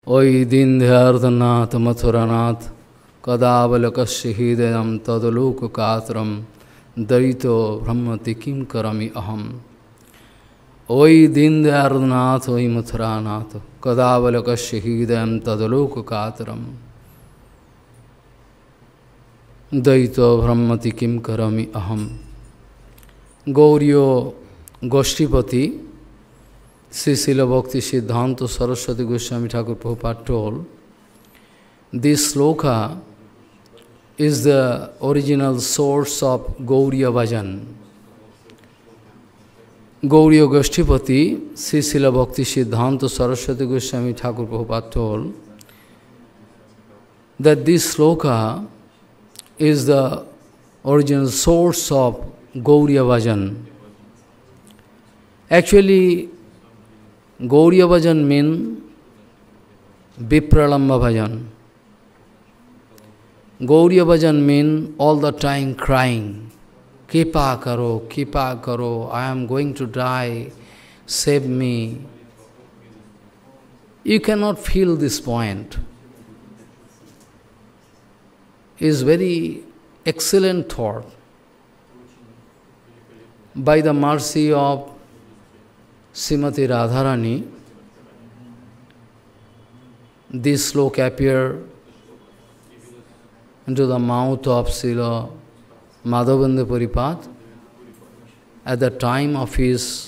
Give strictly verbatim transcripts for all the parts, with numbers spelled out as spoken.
Oi Dindhyardhanath Mathuranath Kadavalakasya hidayam tadaloka katram Darito brahmati kim karami aham. Oi Dindhyardhanath, oi Mathuranath Kadavalakasya hidayam tadaloka katram Darito brahmati kim karami aham. Gauriya Goshtipati Sri Srila Bhakti Siddhanta Saraswati Goswami Thakur Prabhupada told, this sloka is the original source of Gauriya Bhajan. Gauriya Goshtipati, Sri Srila Bhakti Siddhanta Saraswati Goswami Thakur Prabhupada told that this sloka is the original source of Gauriya Bhajan. Actually, Gauriya Bhajan means Vipralamba Bhajan. Gauriya Bhajan means all the time crying, Kripa karo, Kripa karo, I am going to die, save me. You cannot feel this point. It is very excellent thought. By the mercy of Srimati Radharani, this sloka appeared into the mouth of Srila Madhavendra Puripad at the time of his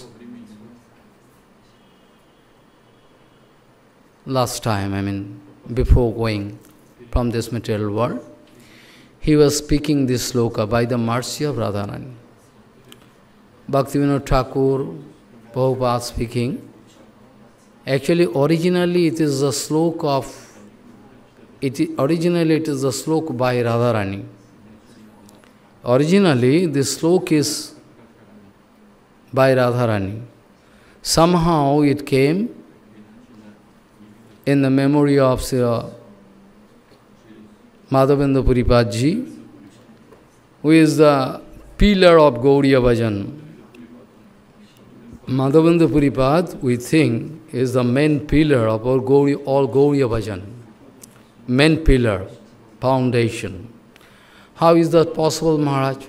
last time, I mean, before going from this material world. He was speaking this sloka by the mercy of Radharani. Bhaktivinoda Thakur, Prabhupada speaking, actually originally it is a sloka of, it originally it is a sloka by Radharani. Originally this sloka is by Radharani. Somehow it came in the memory of Sri Madhavendra Puripad ji, who is the pillar of Gauriya Bhajan. Madhavendra Puripad, we think, is the main pillar of all Gauriya, all Gauriya Bhajan. Main pillar, foundation. How is that possible, Maharaj?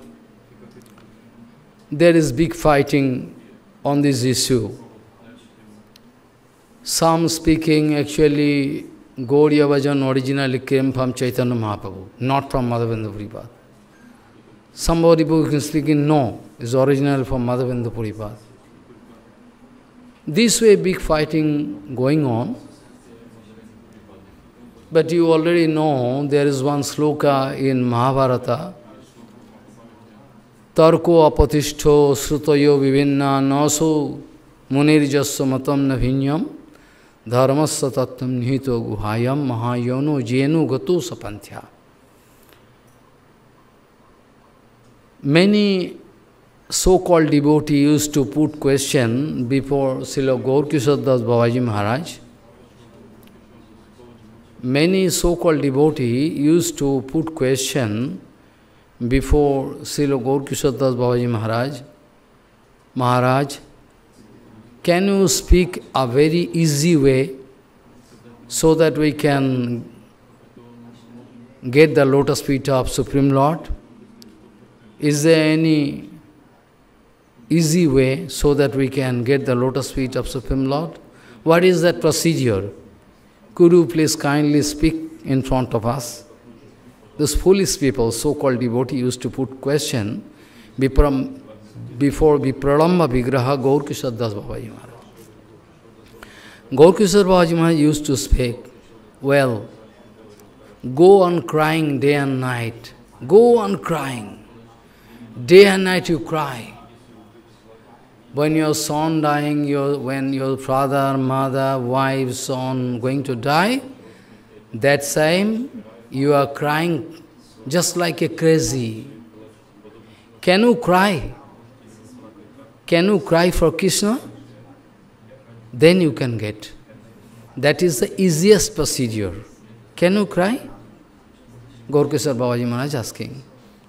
There is big fighting on this issue. Some speaking, actually, Gauriya Bhajan originally came from Chaitanya Mahaprabhu, not from Madhavendra Puripad. Somebody who speaking, no, is original from Madhavendra Puripad. This way big fighting going on. But you already know there is one sloka in Mahabharata. Tarko apatishto srutayo vivinna naso munirjasya matam na bhinyam dharmasya tattam nihito guhayam mahayono jenu gato sapanthya. Many so-called devotees used to put question before Srila Gaurkishora Das Babaji Maharaj. Many so-called devotees used to put question before Srila Gaurkishora Das Babaji Maharaj. Maharaj, can you speak a very easy way so that we can get the lotus feet of Supreme Lord? Is there any easy way so that we can get the lotus feet of Supreme Lord? What is that procedure? Could you please kindly speak in front of us? Those foolish people, so-called devotees, used to put question before Vipralamba Vigraha Gaurkishora Das Babaji Maharaj. Gaurkishora Babaji Maharaj used to speak, well, go on crying day and night. Go on crying. Day and night you cry. When your son dying, your, when your father, mother, wife, son going to die, that time you are crying just like a crazy. Can you cry? Can you cry for Krishna? Then you can get. That is the easiest procedure. Can you cry? Gaurkishora Babaji Maharaj asking.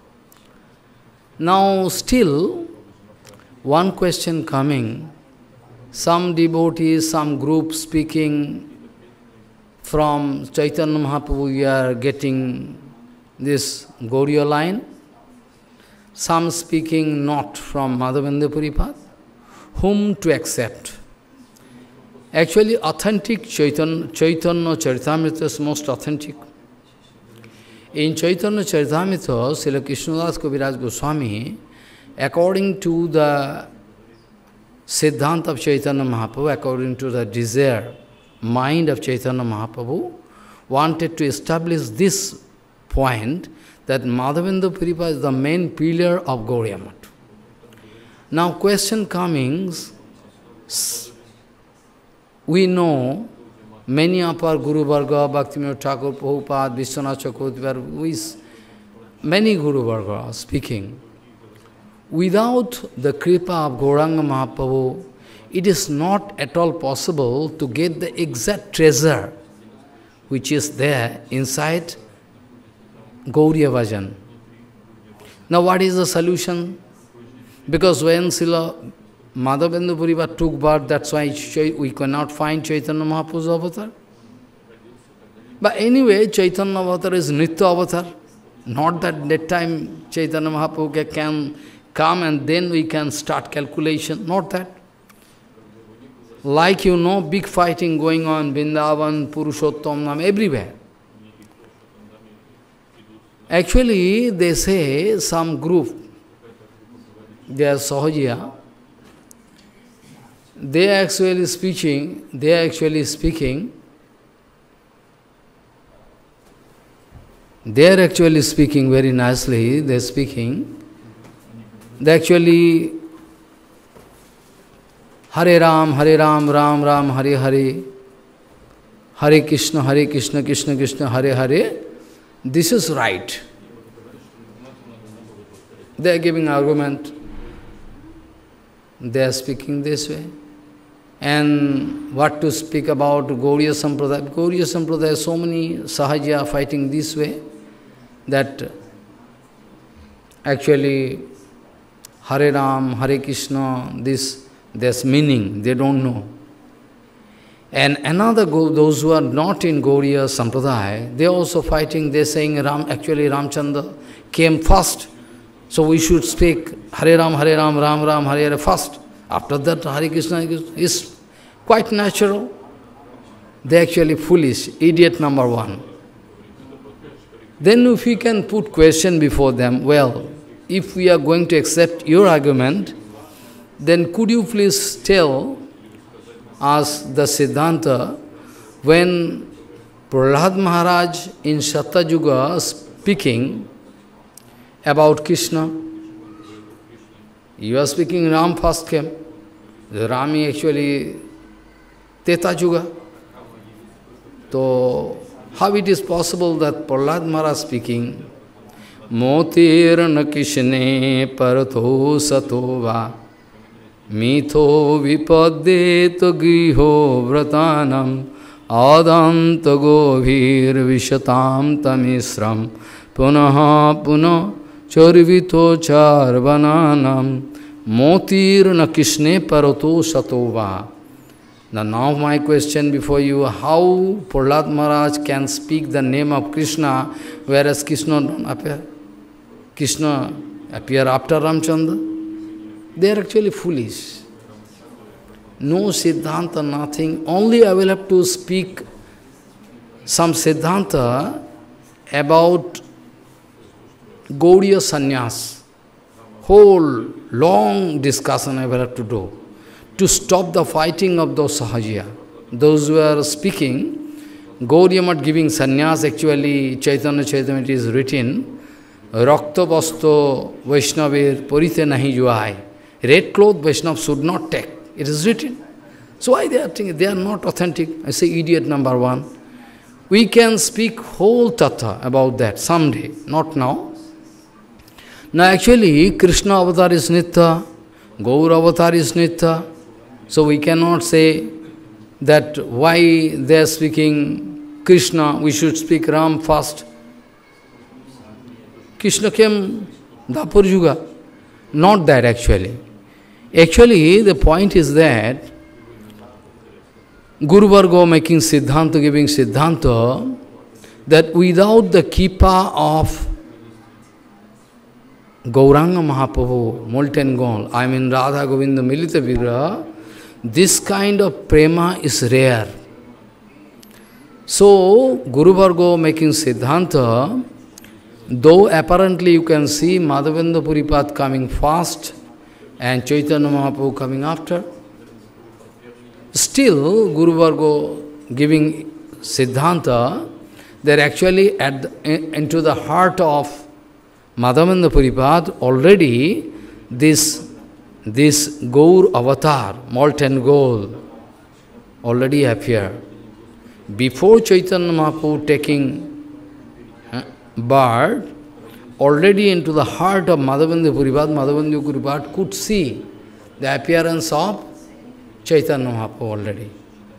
Now still, one question coming, some devotees, some group speaking from Chaitanya Mahaprabhu we are getting this Gauriya line. Some speaking not from Madhavendra Puripad. Whom to accept? Actually, authentic Chaitanya, Chaitanya Charitamrita is most authentic. In Chaitanya Charitamrita, Srila Krishnadas Kaviraj Goswami, according to the Siddhanta of Chaitanya Mahaprabhu, according to the desire, mind of Chaitanya Mahaprabhu, wanted to establish this point that Madhavendra Puripad is the main pillar of Gauriya Math. Now question coming, we know many of our Guru Varga, Bhaktivinoda Thakur, Prabhupada, Vishwanath Chakravarti, many Guru Varga are speaking. Without the Kripa of Gauranga Mahaprabhu, it is not at all possible to get the exact treasure which is there inside Gauriya Bhajan. Now what is the solution? Because when Srila Madhavendra Puripad took birth, that's why we cannot find Chaitanya Mahaprabhu's avatar. But anyway, Chaitanya avatar is Nitya avatar. Not that that time Chaitanya Mahaprabhu can come and then we can start calculation. Not that. Like you know, big fighting going on, Vrindavan, Purushottam Nam, everywhere. Actually, they say some group, they are Sahajiya, they are actually speaking, they are actually speaking, they are actually speaking very nicely, they are speaking, they actually Hare Ram, Hare Ram, Ram Ram, Hare Hare, Hare Krishna, Hare Krishna, Krishna Krishna, Hare Hare. This is right. They are giving argument. They are speaking this way. And what to speak about Gauriya Sampradaya? Gauriya Sampradaya, so many Sahaja fighting this way, that actually Hare Ram, Hare Krishna, this, there's meaning, they don't know. And another, those who are not in Gauriya Sampradaya, they are also fighting, they are saying Ram, actually Ramchandra came first, so we should speak Hare Ram, Hare Ram, Ram Ram, Hare Hare first. After that, Hare Krishna is quite natural. They are actually foolish, idiot number one. Then if we can put question before them, well, if we are going to accept your argument, then could you please tell us the Siddhanta when Prahlad Maharaj in Satyayuga speaking about Krishna, you are speaking Ram first came. The Rami actually Teta Yuga. So how it is possible that Prahlad Maharaj speaking Motirana Krishne Paratho Satova Mitho vipaddeto griho vratanam adanta govir vishatam tamisram punaha puna charvito charvananam motirna krishne parato satova. Now, now my question before you, how Prahlad Maharaj can speak the name of Krishna whereas Krishna don't appear? Krishna appear after Ramchandra? They are actually foolish. No Siddhanta, nothing. Only I will have to speak some Siddhanta about Gauriya Sannyas. Whole long discussion I will have to do to stop the fighting of those Sahajiya. Those who are speaking, Gauriya Math giving sannyas, actually Chaitanya Chaitanya it is written, Rakta Vasto Vaishnavir Parite Nahi Juai. Red cloth Vaishnava should not take. It is written. So why they are thinking they are not authentic? I say idiot number one. We can speak whole tattva about that someday, not now. Now actually Krishna avatar is Nitya, Gaur avatar is Nitya. So we cannot say that why they are speaking Krishna, we should speak Ram first. Krishna came Dapur Yuga. Not that actually. Actually, the point is that Guru Varga making Siddhanta, giving Siddhanta, that without the kippa of Gauranga Mahaprabhu, molten gold, I mean Radha Govinda Milita Vigraha, this kind of prema is rare. So, Guru Varga making Siddhanta, though apparently you can see Madhavendra Puripad coming first and Chaitanya Mahaprabhu coming after, still Guru Varga giving Siddhanta, they're actually at the, into the heart of Madhavendra Puripad already this, this Gaur avatar, molten gold, already appear. Before Chaitanya Mahaprabhu taking uh, birth, already into the heart of Madhavendra Puripad, Madhavendra Puripad could see the appearance of Chaitanya Mahaprabhu already.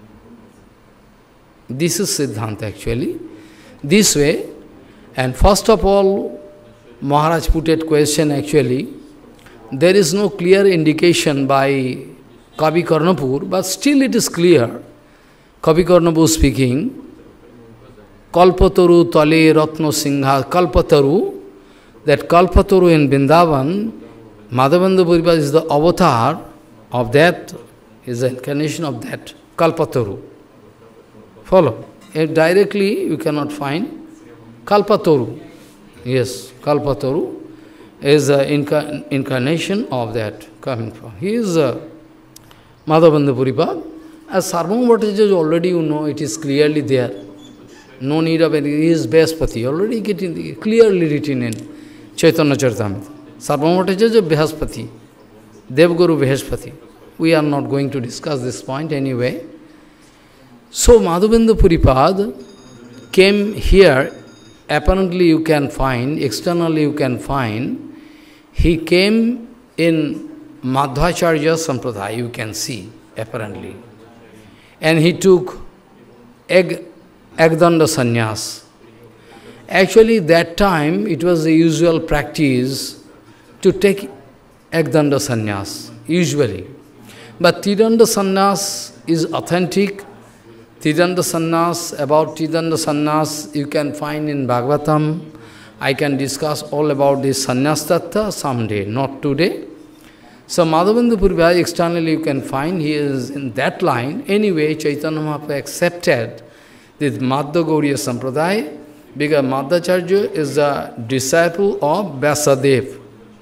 This is Siddhanta actually. This way, and first of all, Maharaj put a question actually, there is no clear indication by Kavi Karnapur, but still it is clear. Kavi Karnapur speaking, Kalpataru Tale Ratna Singha, Kalpataru, that Kalpataru in Vrindavan, Madhavendra Puripad is the avatar of that, is the incarnation of that Kalpataru. Follow? If directly you cannot find Kalpataru. Yes, Kalpataru is the inca incarnation of that coming from. He is uh, Madhavendra Puripad. As Sarvabhauma Bhattacharya already you know, it is clearly there. No need of any, he is Brihaspati, already getting the, clearly written in Chaitanya Charitamrita. Sarvabhauma Bhattacharya Brihaspati, Devguru Brihaspati. We are not going to discuss this point anyway. So Madhavendra Puripad came here. Apparently you can find, externally you can find, he came in Madhvacharya Sampradaya, you can see, apparently. And he took egg, Ekdanda Sannyas. Actually, that time, it was the usual practice to take Ekdanda Sannyas, usually. But Tridanda Sannyas is authentic. Tridanda Sannyas, about Tridanda Sannyas, you can find in Bhagavatam. I can discuss all about this Sannyas Tattva someday, not today. So Madhavendra Puripad, externally you can find, he is in that line. Anyway, Chaitanya Mahaprabhu accepted this Madhya Gauriya Sampradaya, because Madhvacharya is a disciple of Vyasadeva.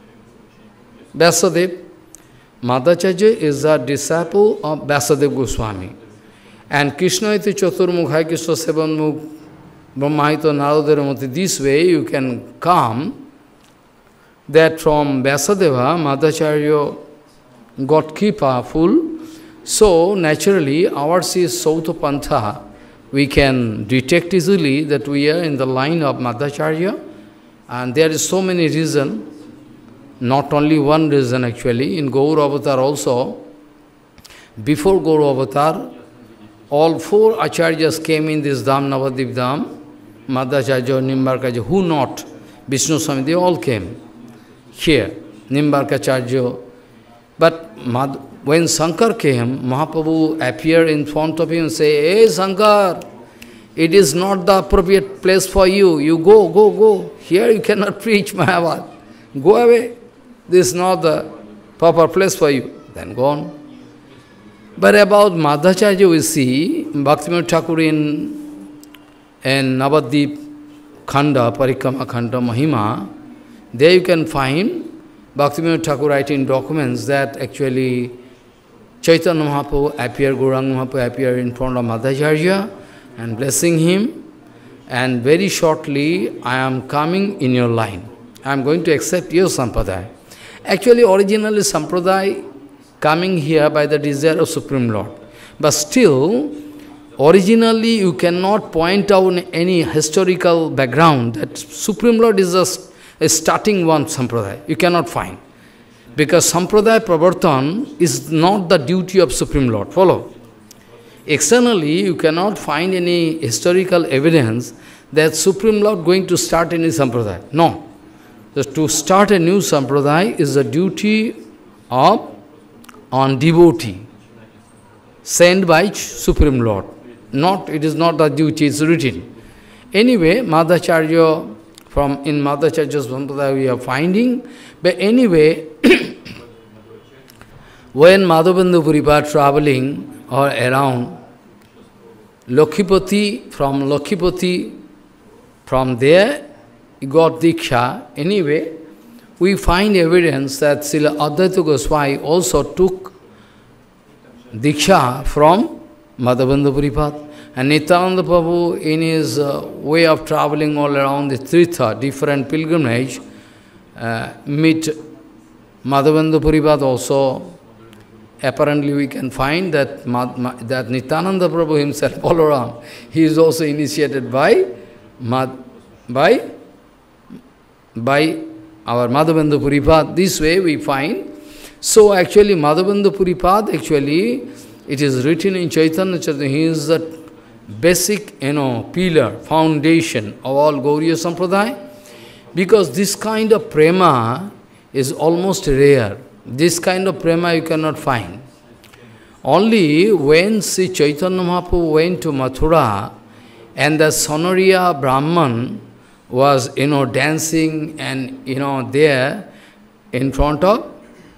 Vyasadeva. Madhvacharya is a disciple of Vyasadeva Goswami. And Krishna iti Chaturmukha Krishna Sevanmukh Brahmahito Naradaramati. This way you can come that from Vyasadeva, Madhvacharya got kippa full. So naturally ours is Sauta Pantha. We can detect easily that we are in the line of Madhvacharya. And there is so many reasons, not only one reason actually. In Gaur Avatar also, before Gaur Avatar, all four acharyas came in this Dham, Navadvip Dham, Madhvacharya, Nimbarkacharya, who not? Vishnu Swami, they all came here, Nimbarkacharya. But Madh when Shankar came, Mahaprabhu appeared in front of him and said, "Hey Shankar, it is not the appropriate place for you. You go, go, go. Here you cannot preach Mahabharata. Go away. This is not the proper place for you." Then go on. But about Madhvacharya we see, Bhaktivinoda Thakur in, in Navadvip Khanda, Parikrama Khanda, Mahima, there you can find Bhaktivinoda Thakur writing documents that actually Chaitanya Mahaprabhu appeared, Gauranga Mahaprabhu appeared in front of Madhvacharya and blessing him. And very shortly, I am coming in your line. I am going to accept your Sampradaya. Actually, originally Sampradaya coming here by the desire of Supreme Lord. But still, originally you cannot point out any historical background that Supreme Lord is a, a starting one Sampradaya. You cannot find. Because Sampradaya Pravartan is not the duty of Supreme Lord. Follow? Externally, you cannot find any historical evidence that Supreme Lord going to start any Sampradaya. No. So to start a new Sampradaya is the duty of on devotee. sent by Supreme Lord. Not, it is not a duty, it's written. Anyway, Madhacharya, from in Madhacharya's Sampradaya we are finding, but anyway, when Madhavendra Puripad traveling or around, Lakhipati, from Lakhipati, from there, he got Diksha. Anyway, we find evidence that Srila Advaita Goswami also took Diksha from Madhavendra Puripad. And Nityananda Prabhu, in his uh, way of traveling all around the Tirtha, different pilgrimage, uh, meet Madhavendra Puripad also. Apparently we can find that, that Nityananda Prabhu himself all around, he is also initiated by, Mad, by, by our Madhavendra Puripad. This way we find. So actually Madhavendra Puripad, actually, it is written in Chaitanya Charitamrita, he is the basic, you know, pillar, foundation of all Gauriya Sampradaya. Because this kind of prema is almost rare. This kind of prema you cannot find. Only when Sri Chaitanya Mahaprabhu went to Mathura and the Sonoriya Brahman was, you know, dancing and, you know, there in front of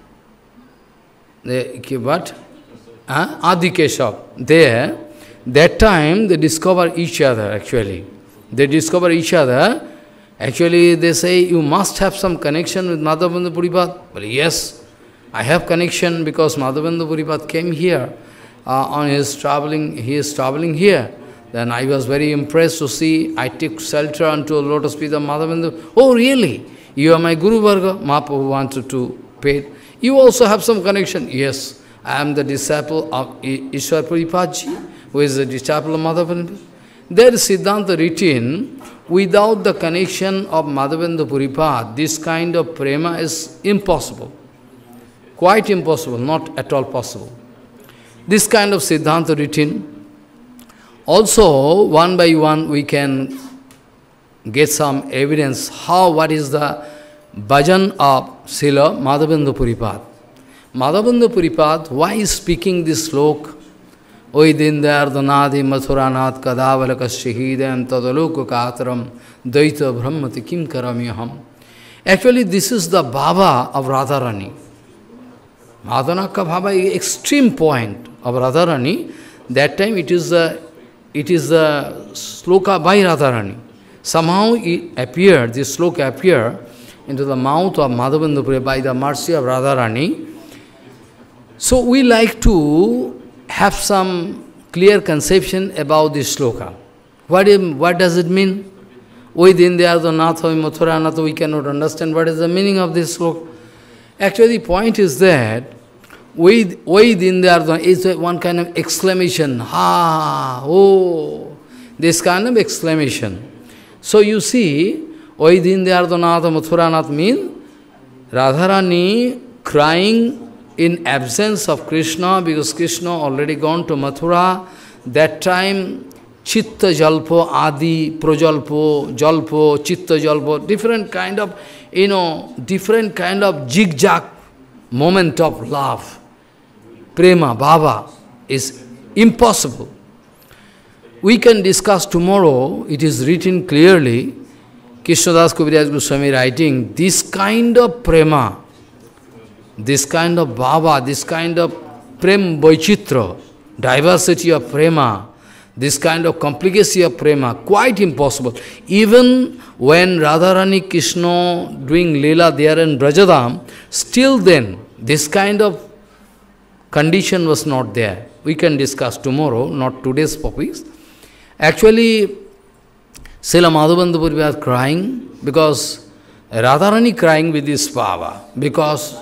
the, what? Uh, Adi Keshav, there, that time they discover each other actually. They discover each other. Actually they say, you must have some connection with Madhavendra Puripad. Well, yes, I have connection because Madhavendra Puripad came here uh, on his traveling, he is traveling here. Then I was very impressed to see, I took shelter unto a lotus feet of Madhavendra. Oh really? You are my Guru Varga? Mahaprabhu wanted to pay. You also have some connection? Yes, I am the disciple of Ishwar Puripadji, who is the disciple of Madhavendra. There is Siddhanta written, without the connection of Madhavendra Puripad, this kind of prema is impossible. Quite impossible, not at all possible. This kind of Siddhanta written. Also, one by one, we can get some evidence how, what is the bhajan of Srila Madhavendra Puripad. Madhavendra Puripad, why is speaking this slok? Oi dindayardhanadhi mathuranath kadavalaka shahidam tadaloka katram daita brahmati kim karamyaham. Actually, this is the bhava of Radharani. Madhanaka bhava is extreme point of Radharani. That time it is the, it is the sloka by Radharani. Somehow it appeared, this sloka appeared into the mouth of Madhavendra Puripad by the mercy of Radharani. So we like to have some clear conception about this sloka. What, is, what does it mean? Within the Natha, Mathura, Natha, we cannot understand what is the meaning of this sloka. Actually, the point is that within the is one kind of exclamation, ha, oh, this kind of exclamation. So you see, within the Natha, Mathura, Natha means Radharani crying in absence of Krishna, because Krishna already gone to Mathura. That time, Chitta Jalpo, Adi, Projalpo, Jalpo, Chitta Jalpo, different kind of, you know, different kind of zigzag moment of love. Prema, Bhava is impossible. We can discuss tomorrow, it is written clearly, Krishnadas Kaviraj Goswami writing, this kind of prema, this kind of bhava, this kind of prem boichitra, diversity of prema, this kind of complicacy of prema, quite impossible. Even when Radharani Krishna doing Leela there in Brajadam, still then, this kind of condition was not there. We can discuss tomorrow, not today's topics. Actually, Srila Madhavendra Puripad crying, because Radharani crying with this bhava, because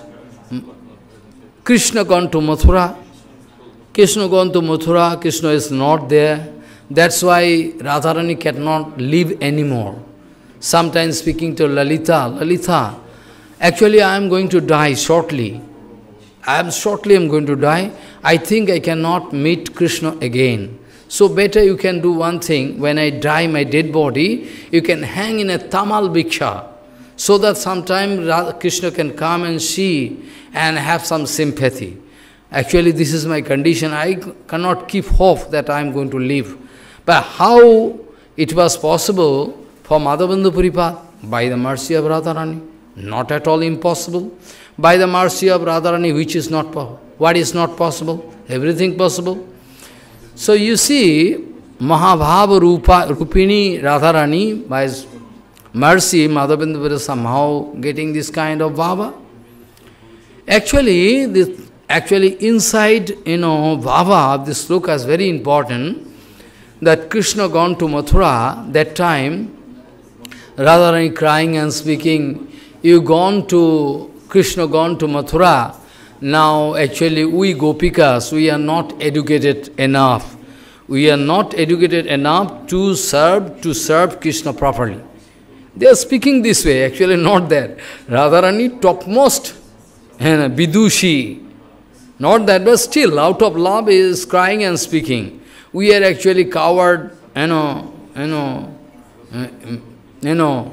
Krishna gone to Mathura, Krishna gone to Mathura, Krishna is not there. That's why Radharani cannot live anymore. Sometimes speaking to Lalita, Lalita, actually I am going to die shortly. I am shortly I am going to die. I think I cannot meet Krishna again. So better you can do one thing, when I die my dead body, you can hang in a Tamal Bhiksha, so that sometime Krishna can come and see and have some sympathy. Actually, this is my condition. I cannot keep hope that I am going to live. But how it was possible for Madhavendra Puripad? By the mercy of Radharani. Not at all impossible. By the mercy of Radharani, which is not possible. What is not possible? Everything possible. So you see, Mahabhava Rupa, Rupini Radharani, by his mercy, Madhavendra is somehow getting this kind of bhava. Actually, this, actually inside, you know, bhava of this sloka is very important, that Krishna gone to Mathura, that time, Radharani crying and speaking, you gone to, Krishna gone to Mathura, now actually we Gopikas, we are not educated enough. We are not educated enough to serve, to serve Krishna properly. They are speaking this way, actually not that. Radharani topmost, and Vidushi, not that, but still out of love is crying and speaking. We are actually coward, you know, you know, uh, you know,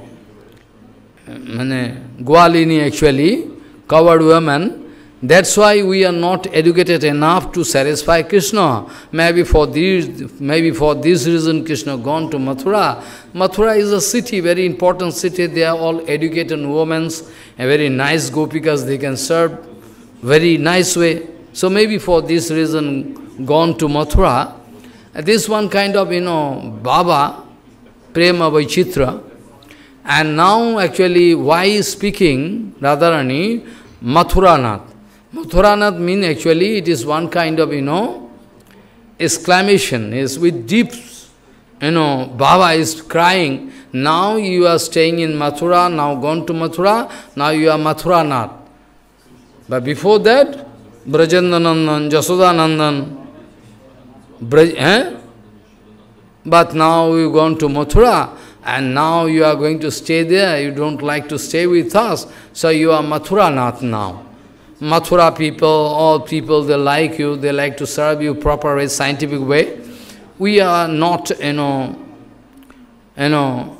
Gwalini actually, coward woman. That's why we are not educated enough to satisfy Krishna. Maybe for this, maybe for this reason Krishna gone to Mathura. Mathura is a city, very important city. They are all educated women, and very nice gopikas. They can serve very nice way. So maybe for this reason gone to Mathura. This one kind of, you know, Baba, Prema Vaichitra. And now actually why is speaking Radharani Mathuranath? Mathuranath means actually it is one kind of, you know, exclamation, is with deep, you know, Baba is crying, now you are staying in Mathura, now gone to Mathura, now you are Mathuranath. But before that, Brajendanandan, Jasodanandan, Braj, eh? But now you gone to Mathura, and now you are going to stay there, you don't like to stay with us, so you are Mathuranath now. Mathura people, all people, they like you, they like to serve you proper way, scientific way. We are not, you know, you know,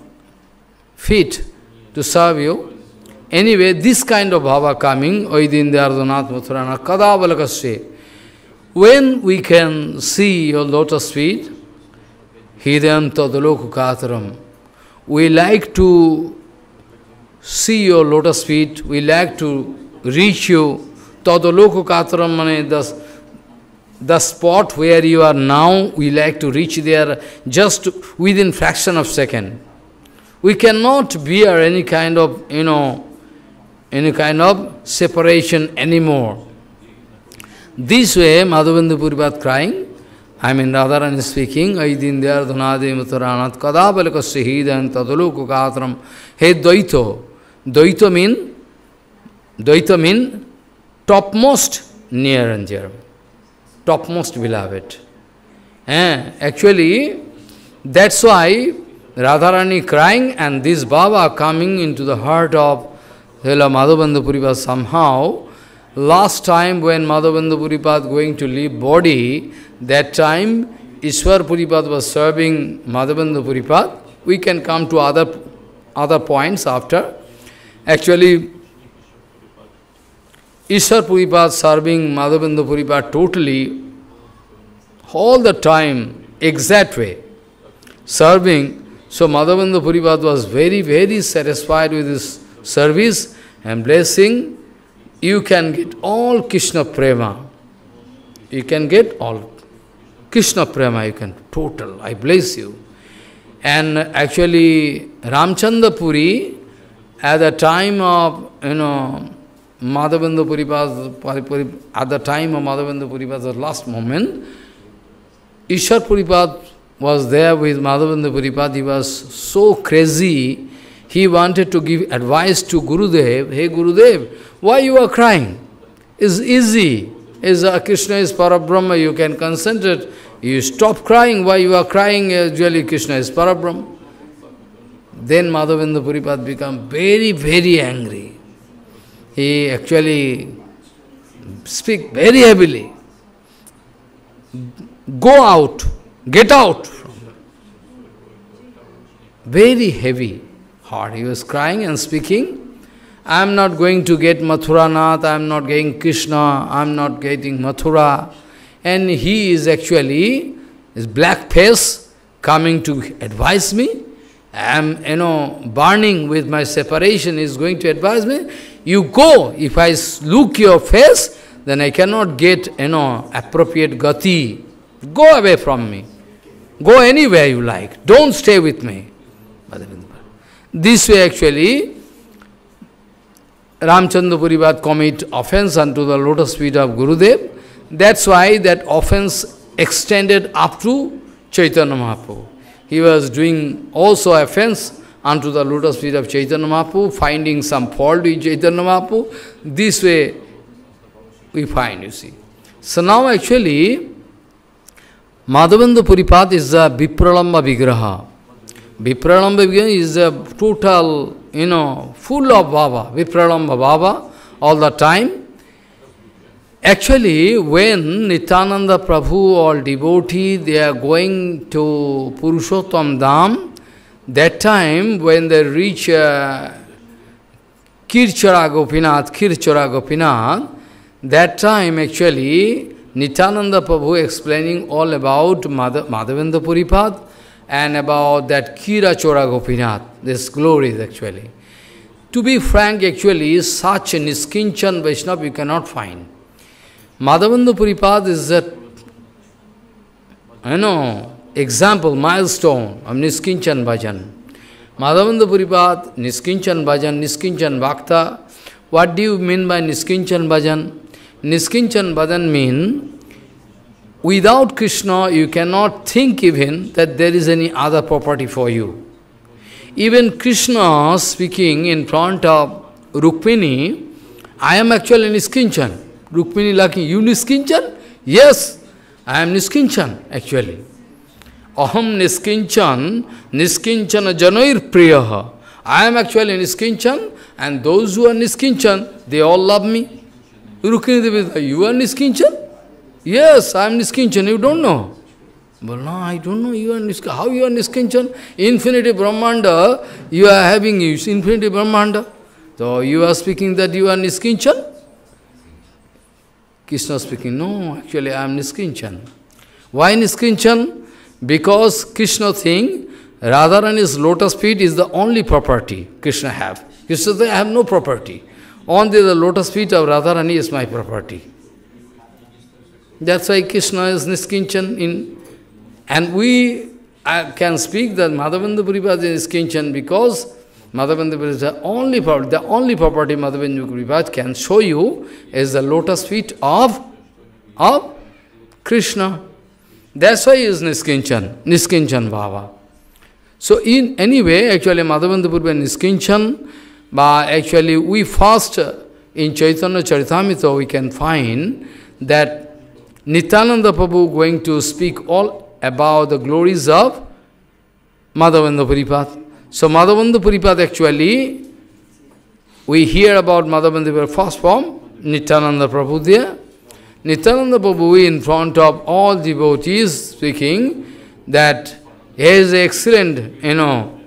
fit to serve you. Anyway, this kind of bhava coming, Oidindardanath Mathurana, Kadavalakasya. When we can see your lotus feet, Hidayam Tadaloku Kataram, we like to see your lotus feet, we like to reach you. Tadaloku Kataram mane, the, the spot where you are now, we like to reach there just within fraction of second. We cannot bear any kind of, you know, any kind of separation anymore. This way, Madhavendra Puripad crying, I mean Radharani speaking, Aidindya Dhunade Matharanat Kadabalakasya Hidan Tadaloku Kataram. Hey Dvaito. Dvaito mean, Dvaita mean topmost near and dear, topmost beloved. Eh, actually, that's why Radharani crying and this Baba coming into the heart of Madhavendra Puripad somehow. Last time when Madhavendra Puripad going to leave body, that time Ishwar Puripad was serving Madhavendra Puripad. We can come to other, other points after. Actually, Ishwar Puripad serving Madhavendra Puripad totally, all the time, exact way, serving. So Madhavendra Puripad was very, very satisfied with his service and blessing. You can get all Krishna Prema. You can get all Krishna Prema, you can, total, I bless you. And actually, Ramchandra Puri, at the time of, you know, Madhavendra Puripad, at the time of Madhavendra Puripad, the last moment, Ishwar Puripad was there with Madhavendra Puripad. He was so crazy, he wanted to give advice to Gurudev. Hey Gurudev, why you are crying? It's easy. Is uh, Krishna is Parabrahma, you can concentrate. You stop crying, why you are crying? Actually, Krishna is Parabrahma. Then Madhavendra Puripad became very, very angry. He actually speak very heavily. Go out, get out. Very heavy heart. He was crying and speaking. I am not going to get Mathura Nath, I am not getting Krishna, I am not getting Mathura. And he is actually, his black face, coming to advise me. I am, you know, burning with my separation, he is going to advise me. You go, if I look your face, then I cannot get, you know, appropriate gati. Go away from me. Go anywhere you like. Don't stay with me. This way actually, Ramchandra Puripad commit offense unto the lotus feet of Gurudev. That's why that offense extended up to Chaitanya Mahaprabhu. He was doing also offense unto the lotus feet of Chaitanya Mahaprabhu, finding some fault with Chaitanya Mahaprabhu. This way we find, you see. So now actually, Madhavendra Puripad is a Vipralamba Vigraha. Vipralamba Vigraha is a total, you know, full of Baba, Vipralamba Baba all the time. Actually, when Nityananda Prabhu or devotee, they are going to Purushottam Dham, that time when they reach uh, Kirchara Gopinath, Kirchara Gopinath, that time actually Nityananda Prabhu explaining all about Madhavendra Puripad and about that Kira Chora Gopinath, this glories actually. To be frank, actually, such a Niskinchan Vaishnava you cannot find. Madhavendra Puripad is a, you know, example, milestone of Niskinchan Bhajan. Madhavendra Puripad, Niskinchan Bhajan, Niskinchan Bhakta. What do you mean by Niskinchan Bhajan? Niskinchan Bhajan means, without Krishna, you cannot think even that there is any other property for you. Even Krishna speaking in front of Rukmini, I am actually Niskinchan. Rukmini lucky, you Niskinchan? Yes, I am Niskinchan actually. Aham Niskinchan, Niskinchana Janoir Priyaha. I am actually Niskinchan, and those who are Niskinchan, they all love me. Rukmini Devi, you are Niskinchan? Yes, I am Niskinchan, you don't know. Well, no, I don't know, you are Niskinchan. How you are Niskinchan? Infinity Brahmanda, you are having Infinity Brahmanda. So you are speaking that you are Niskinchan? Krishna speaking, no, actually I am Niskinchan. Why Niskinchan? Because Krishna thinks Radharani's lotus feet is the only property Krishna have. Krishna says, I have no property. Only the lotus feet of Radharani is my property. That's why Krishna is Niskinchan in. And we I can speak that Madhavendra Puripad is Niskinchan because Madhavendra Puripad is the only property, the only property Madhavendra Puripad can show you is the lotus feet of, of Krishna. That's why he is Niskinchan, Niskinchan Bhava. So in any way, actually Madhavendra Puripad is Niskinchan, but actually we first in Chaitanya Charitamrita we can find that Nityananda Prabhu going to speak all about the glories of Madhavendra Puripad. So Madhavendra Puripad actually, we hear about Madhavendra Puripad first form, Nityananda Prabhu there. Nityananda Prabhu in front of all devotees speaking that he is excellent, you know,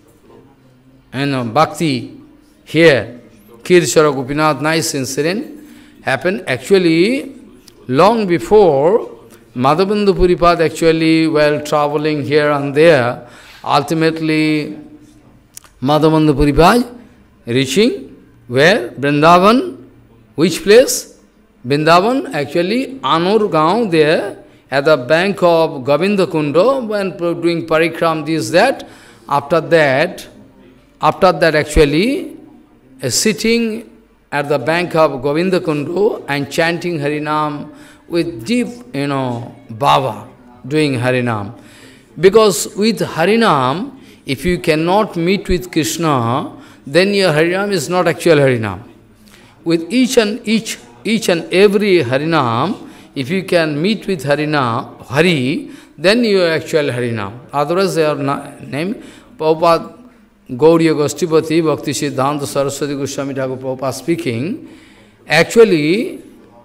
you know, bhakti here. Kirchara Gopinath, nice incident happened. Actually, long before Madhavendra Puripad actually while traveling here and there, ultimately Madhavendra Puripad reaching where? Vrindavan. Which place? Vrindavan, actually Anur Gaon there, at the bank of Govinda Kundo, when doing parikram, this, that. After that, after that actually, uh, sitting at the bank of Govinda Kundo and chanting Harinam with deep, you know, bhava, doing Harinam. Because with Harinam, if you cannot meet with Krishna, then your Harinam is not actual Harinam. With each and each, each and every Harinam, if you can meet with Harinam, Hari, then you are actual Harinam. Otherwise, they are named Prabhupada Gauriya Goshtipati, Bhakti Siddhanta Saraswati Goswami Thakur Prabhupada speaking. Actually,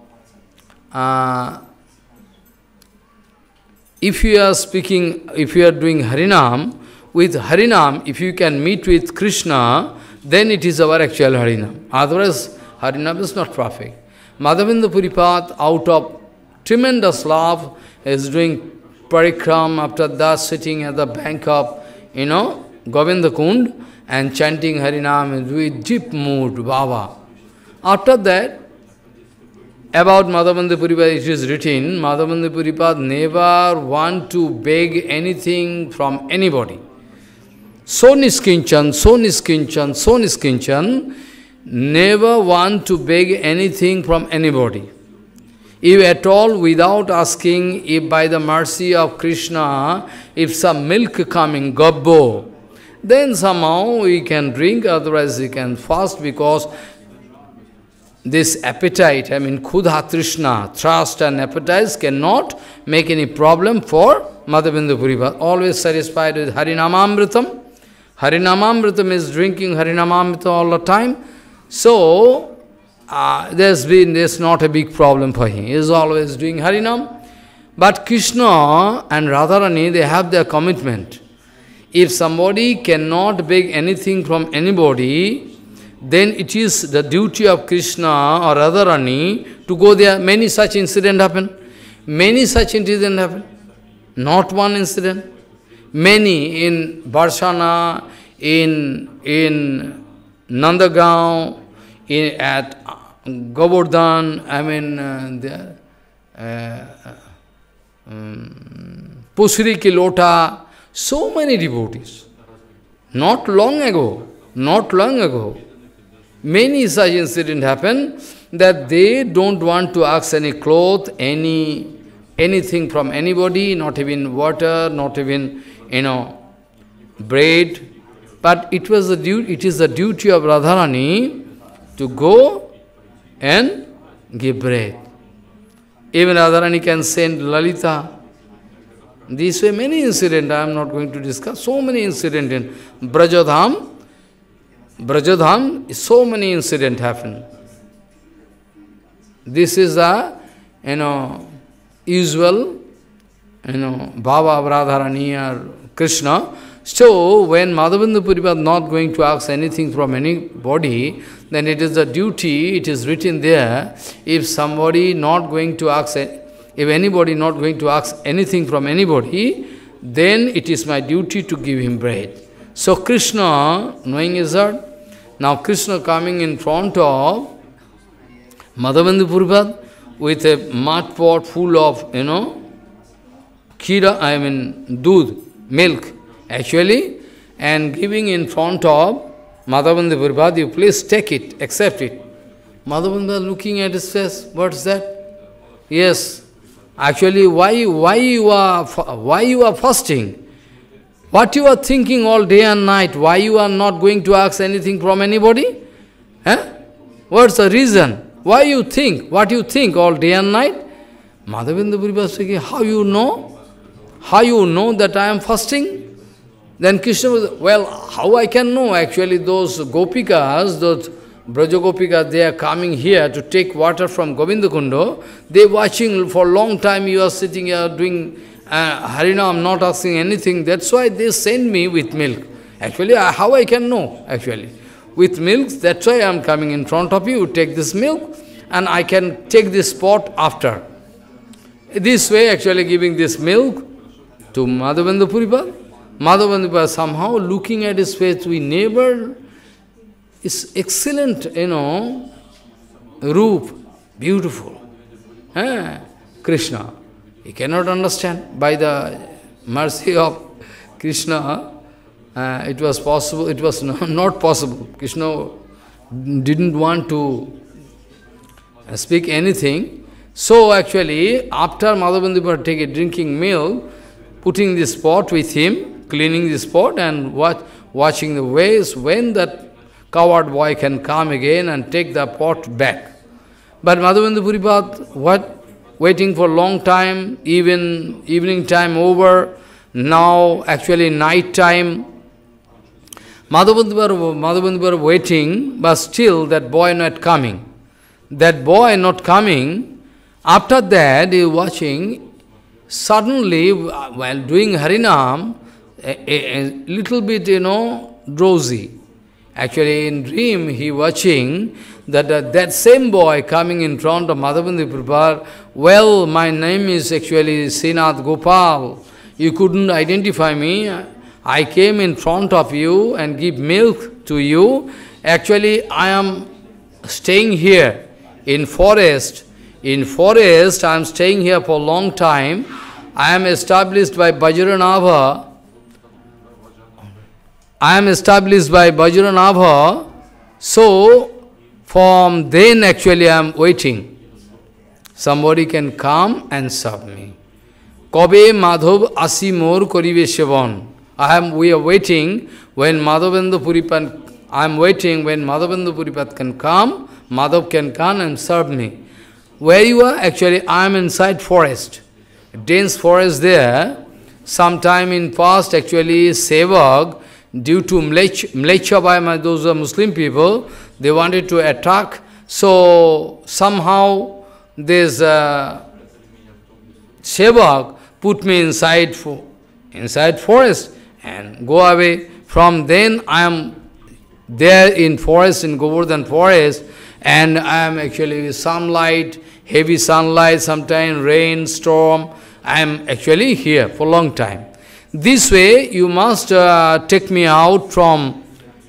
uh, if you are speaking, if you are doing Harinam, with Harinam, if you can meet with Krishna, then it is our actual Harinam. Otherwise, Harinam is not perfect. Madhavendra Puripad, out of tremendous love, is doing parikram, after that sitting at the bank of, you know, Govinda Kund, and chanting Harinam with deep mood, Baba. After that, about Madhavendra Puripad, it is written, Madhavendra Puripad never want to beg anything from anybody. So niskinchan, so niskinchan, so niskinchan, never want to beg anything from anybody. If at all, without asking, if by the mercy of Krishna, if some milk coming, gobbo, then somehow we can drink, otherwise we can fast, because this appetite, I mean, kudha trishna, thirst and appetite cannot make any problem for Madhavendra Puripad. Always satisfied with Harinamamritam. Harinamamritam is drinking Harinamamritam all the time. So, uh, there's been, there's not a big problem for him. He is always doing Harinam. But Krishna and Radharani, they have their commitment. If somebody cannot beg anything from anybody, then it is the duty of Krishna or Radharani to go there. Many such incidents happen. Many such incidents happen. Not one incident. Many in Barshana, in, in Nandagaon, in, at Govardhan, I mean, uh, the, uh, um, Pusri Kilota, so many devotees. Not long ago, not long ago, many such incidents happen that they don't want to ask any cloth, any anything from anybody, not even water, not even, you know, bread. But it was the duty, it is the duty of Radharani to go and give bread. Even Radharani can send Lalita. This way many incidents, I am not going to discuss, so many incidents in Brajadham. Brajadham, so many incidents happen. This is the, you know, usual, you know, Baba of Radharani or Krishna. So, when Madhavendra Puripad is not going to ask anything from anybody, then it is the duty, it is written there, if somebody not going to ask, if anybody not going to ask anything from anybody, then it is my duty to give him bread. So Krishna, knowing his heart, now Krishna coming in front of Madhavendra Puripad with a mud pot full of, you know, kheera, I mean, doodh, milk, actually, and giving in front of Madhavendra Puripad, you please take it, accept it. Madhavendra looking at his face, what's that? Yes, actually, why, why, you are, why you are fasting? What you are thinking all day and night, why you are not going to ask anything from anybody? Eh? What's the reason? Why you think? What you think all day and night? Madhavendra Puripad speaking, how you know? How you know that I am fasting? Then Krishna was, well, how I can know? Actually, those gopikas, those Braja gopikas, they are coming here to take water from Govinda Kundo. They are watching for a long time, you are sitting here doing uh, Harinam, not asking anything. That's why they send me with milk. Actually, I, how I can know, actually? With milk, that's why I am coming in front of you, take this milk, and I can take this pot after. This way, actually giving this milk to Madhavendra Puripad. Madhavendra Puripad somehow looking at his face, we never, is excellent, you know, roop, beautiful. Eh? Krishna. He cannot understand. By the mercy of Krishna, uh, it was possible, it was not possible. Krishna didn't want to speak anything. So actually, after Madhavendra Puripad taking drinking milk, putting this pot with him, cleaning this pot and watch, watching the ways when that coward boy can come again and take the pot back. But Madhavendra Puripad, what? Waiting for a long time, even evening time over, now actually night time. Madhavendra Puripad waiting, but still that boy not coming. That boy not coming, after that he watching, suddenly while doing Harinam, a, a, a little bit, you know, drowsy. Actually, in dream, he watching that uh, that same boy coming in front of Madhavendra Prabhupada. Well, my name is actually Srinath Gopal. You couldn't identify me. I came in front of you and give milk to you. Actually, I am staying here in forest. In forest, I am staying here for a long time. I am established by Vajranabha. I am established by Vajranabha. So, from then actually I am waiting. Somebody can come and serve me. Kobe Madhav Asimor Korive Shevan. I am, we are waiting when Madhavendra Puripat, I am waiting when Madhavendra Puripat can come, Madhav can come and serve me. Where you are? Actually, I am inside forest. Dense forest there. Sometime in past, actually, Sevak, due to Mlecha by those are Muslim people, they wanted to attack. So, somehow, this uh, Sevak put me inside, for, inside forest and go away. From then, I am there in forest, in Govardhan forest, and I am actually with sunlight, heavy sunlight, sometimes rain, storm. I am actually here for a long time. This way, you must uh, take me out from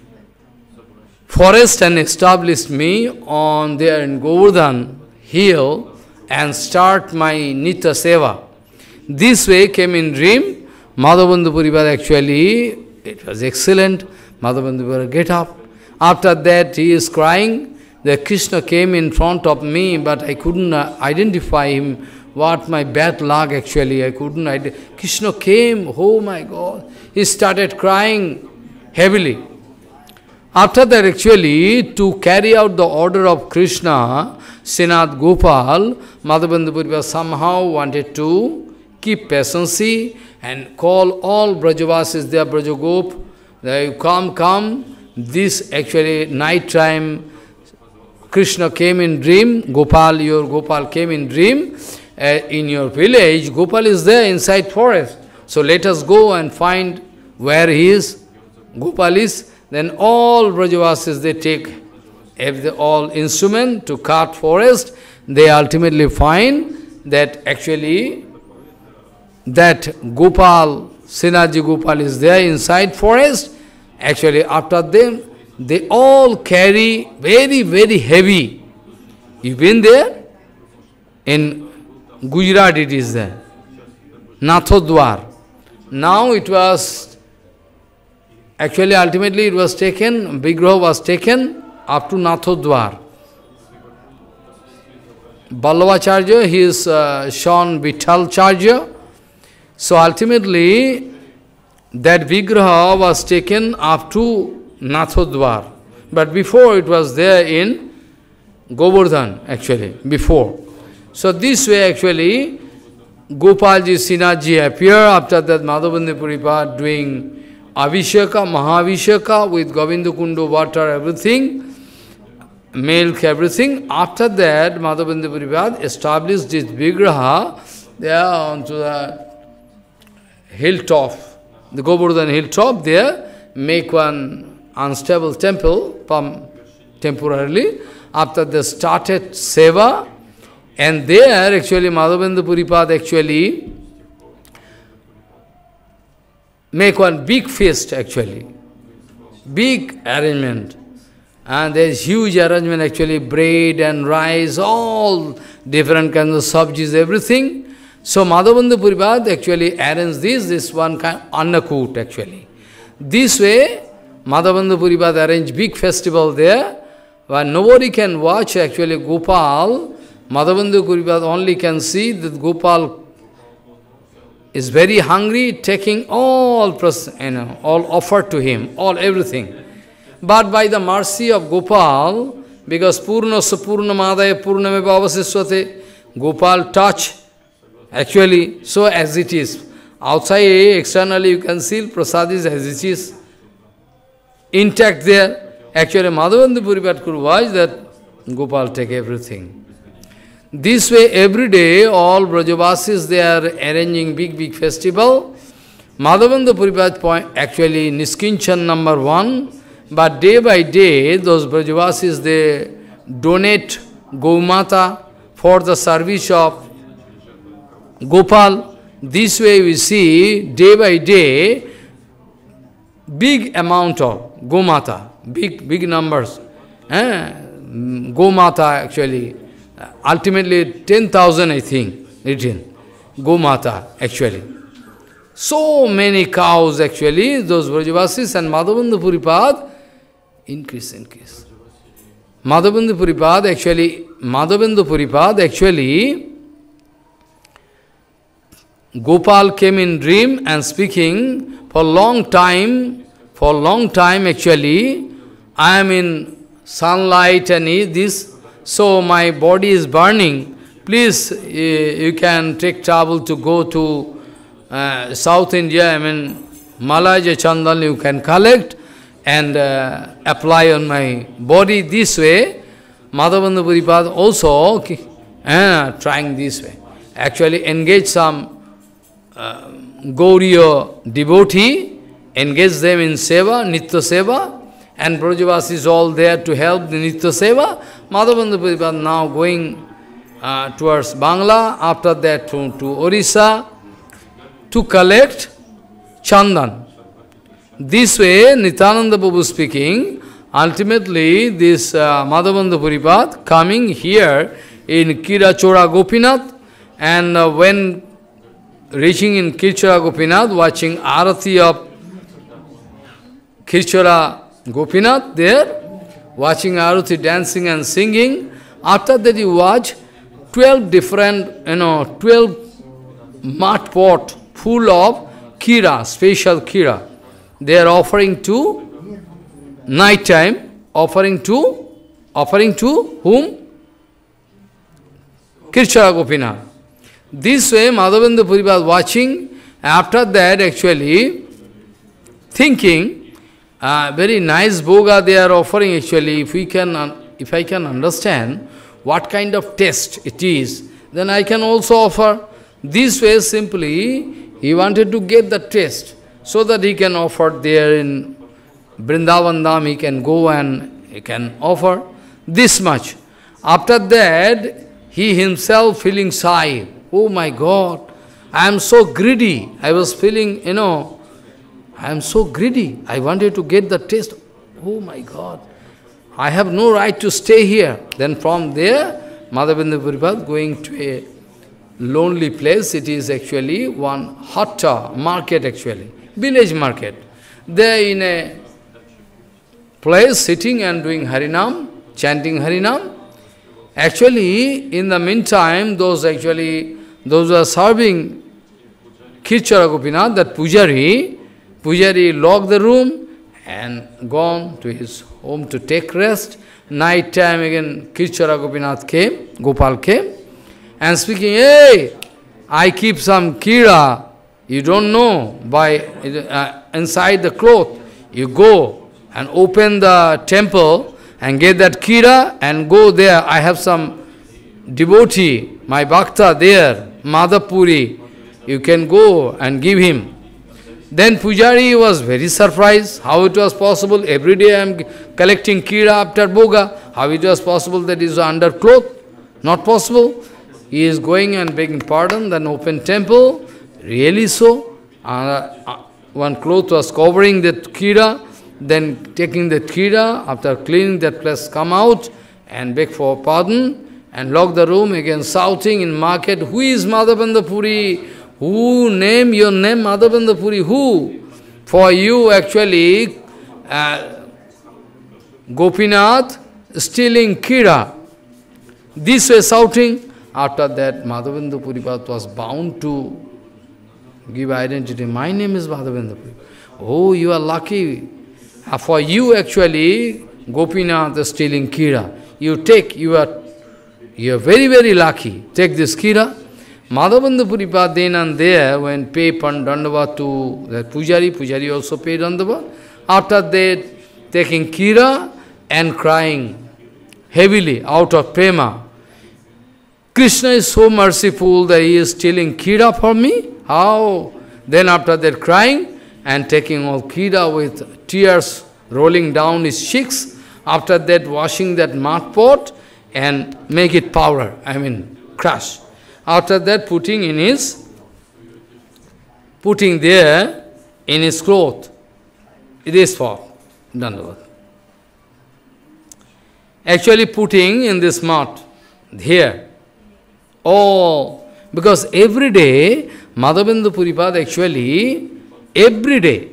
forest and establish me on there in Govardhan hill and start my Nitya Seva. This way came in dream. Madhavendra Puripat actually, it was excellent. Madhavendra Puripat get up. After that, he is crying. The Krishna came in front of me, but I couldn't uh, identify him. What my bad luck actually, I couldn't identify. Krishna came, oh my God. He started crying heavily. After that actually, to carry out the order of Krishna, Srinath Gopal, Madhavendra Puripat somehow wanted to keep patience and call all Brajavasis there, Brajagop, they come, come. This actually night time, Krishna came in dream, Gopal, your Gopal came in dream, uh, in your village, Gopal is there inside forest. So let us go and find where he is, Gopal is. Then all Brajavasis, they take every, all instrument to cut forest. They ultimately find that actually that Gopal, Srinathji Gopal is there inside forest. Actually, after them, they all carry very, very heavy. You've been there? In Gujarat it is there. Nathodwar. Now it was, actually ultimately it was taken, Vigraha was taken up to Nathodwar. Ballavacharya, he is uh, Sean Vithalcharya. So ultimately, that Vigraha was taken up to Nathodwar. But before it was there in Govardhan, actually, before. So this way actually, Gopalji, Srinathji appear, after that Madhavendra Puripat doing Abhisheka, Mahavisheka with Govinda Kundo water, everything, milk, everything. After that, Madhavendra Puripat established this Vigraha there onto the hilltop, the Govardhan hilltop there, make one unstable temple temporarily. After they started Seva, and there actually Madhavendra Puripat actually make one big feast actually, big arrangement. And there is huge arrangement actually, bread and rice, all different kinds of sabjis, everything. So Madhavendra Puripat actually arranged this, this one kind of annakut actually. This way, Madhavendra Puripat arranged big festival there, where nobody can watch actually Gopal. Madhavendra Puripat only can see that Gopal is very hungry, taking all, you know, all offered to him, all everything. But by the mercy of Gopal, because Purna Sapurna Madhaya Purnameva Avasisvate, Gopal touch. Actually, so as it is. Outside, externally, you can see prasad is as it is. Intact there. Actually, Madhavendra Puripat could watch that Gopal take everything. This way, every day, all Brajavasis, they are arranging big, big festival. Madhavendra Puripat point, actually, Niskinchan number one, But day by day, those Brajavasis, they donate Gaumata for the service of Gopal. This way we see, day by day, big amount of Gomata, big, big numbers. Eh? Gomata actually, ultimately ten thousand I think, written. Gomata actually. So many cows actually, those Brajavasis and Madhavendra Puripad, increase, increase. Madhavendra Puripad actually, Madhavendra Puripad actually, Gopal came in dream and speaking, for long time, for long time actually, I am in sunlight and eat this, so my body is burning. Please, you can take trouble to go to uh, South India, I mean, Malaja Chandan you can collect and uh, apply on my body this way. Madhavendra Puripad also uh, trying this way. Actually engage some uh, Gauriya devotee, engage them in seva, Nitya seva, and Brajavasi is all there to help the Nitya seva. Madhavendra Puripad now going uh, towards Bangla, after that to, to Orissa, to collect Chandan. This way, Nityananda Prabhu speaking, ultimately this uh, Madhavendra Puripad coming here in Kirachora Gopinath, and uh, when reaching in Kirachora Gopinath, watching Arati of Kirachora Gopinath there, watching Arati dancing and singing. After that you watch twelve different, you know, twelve mud pot full of kira, special kira. They are offering to night time, offering to, offering to whom? Kirchara Gopinath. This way Madhavendra Puripad watching, after that actually thinking, uh, very nice boga they are offering actually, if we can, if I can understand what kind of taste it is, then I can also offer. This way simply, he wanted to get the taste, so that he can offer there in Vrindavan Dham, he can go and he can offer this much. After that, he himself feeling shy. Oh my God, I am so greedy. I was feeling, you know, I am so greedy. I wanted to get the taste. Oh my God, I have no right to stay here. Then from there, Madhavendra Puripad going to a lonely place. It is actually one hatta market actually, village market. There in a place sitting and doing Harinam, chanting Harinam. Actually, in the meantime, those actually, those who are serving Kirchara Gopinath, that Pujari, Pujari locked the room and gone to his home to take rest. Night time again, Kirchara Gopinath came, Gopal came, and speaking, hey, I keep some kira, you don't know, by uh, inside the cloth, you go and open the temple and get that kira and go there. I have some devotee, my bhakta there, Madhapuri, you can go and give him. Then Pujari was very surprised how it was possible. Every day I am collecting kira after boga. How it was possible that is under cloth? Not possible. He is going and begging pardon, then open temple. Really so? Uh, uh, one cloth was covering that kira, then taking the kira, after cleaning that place, come out and beg for pardon and lock the room again, shouting in market, who is Madhavendra Puri? Who name your name Madhavendra Puri? Who? For you actually, uh, Gopinath stealing kira. This way shouting. After that, Madhavendra Puripad was bound to give identity. My name is Madhavendra Puri. Oh, you are lucky. For you actually, Gopinath is stealing kira. You take, you are, you are very, very lucky. Take this kira. Madhavendra Puripad then and there, when pay Pandandava to the Pujari, Pujari also paid Dandava. After that, taking kira and crying heavily out of prema. Krishna is so merciful that he is stealing kira for me. How? Then after that crying and taking all kira with tears rolling down his cheeks, after that washing that mud pot and make it powder, I mean crush. After that putting in his, putting there in his cloth. It is for Dandavat. Actually putting in this mud, here. Oh, because every day, Madhavendra Puripad actually, every day,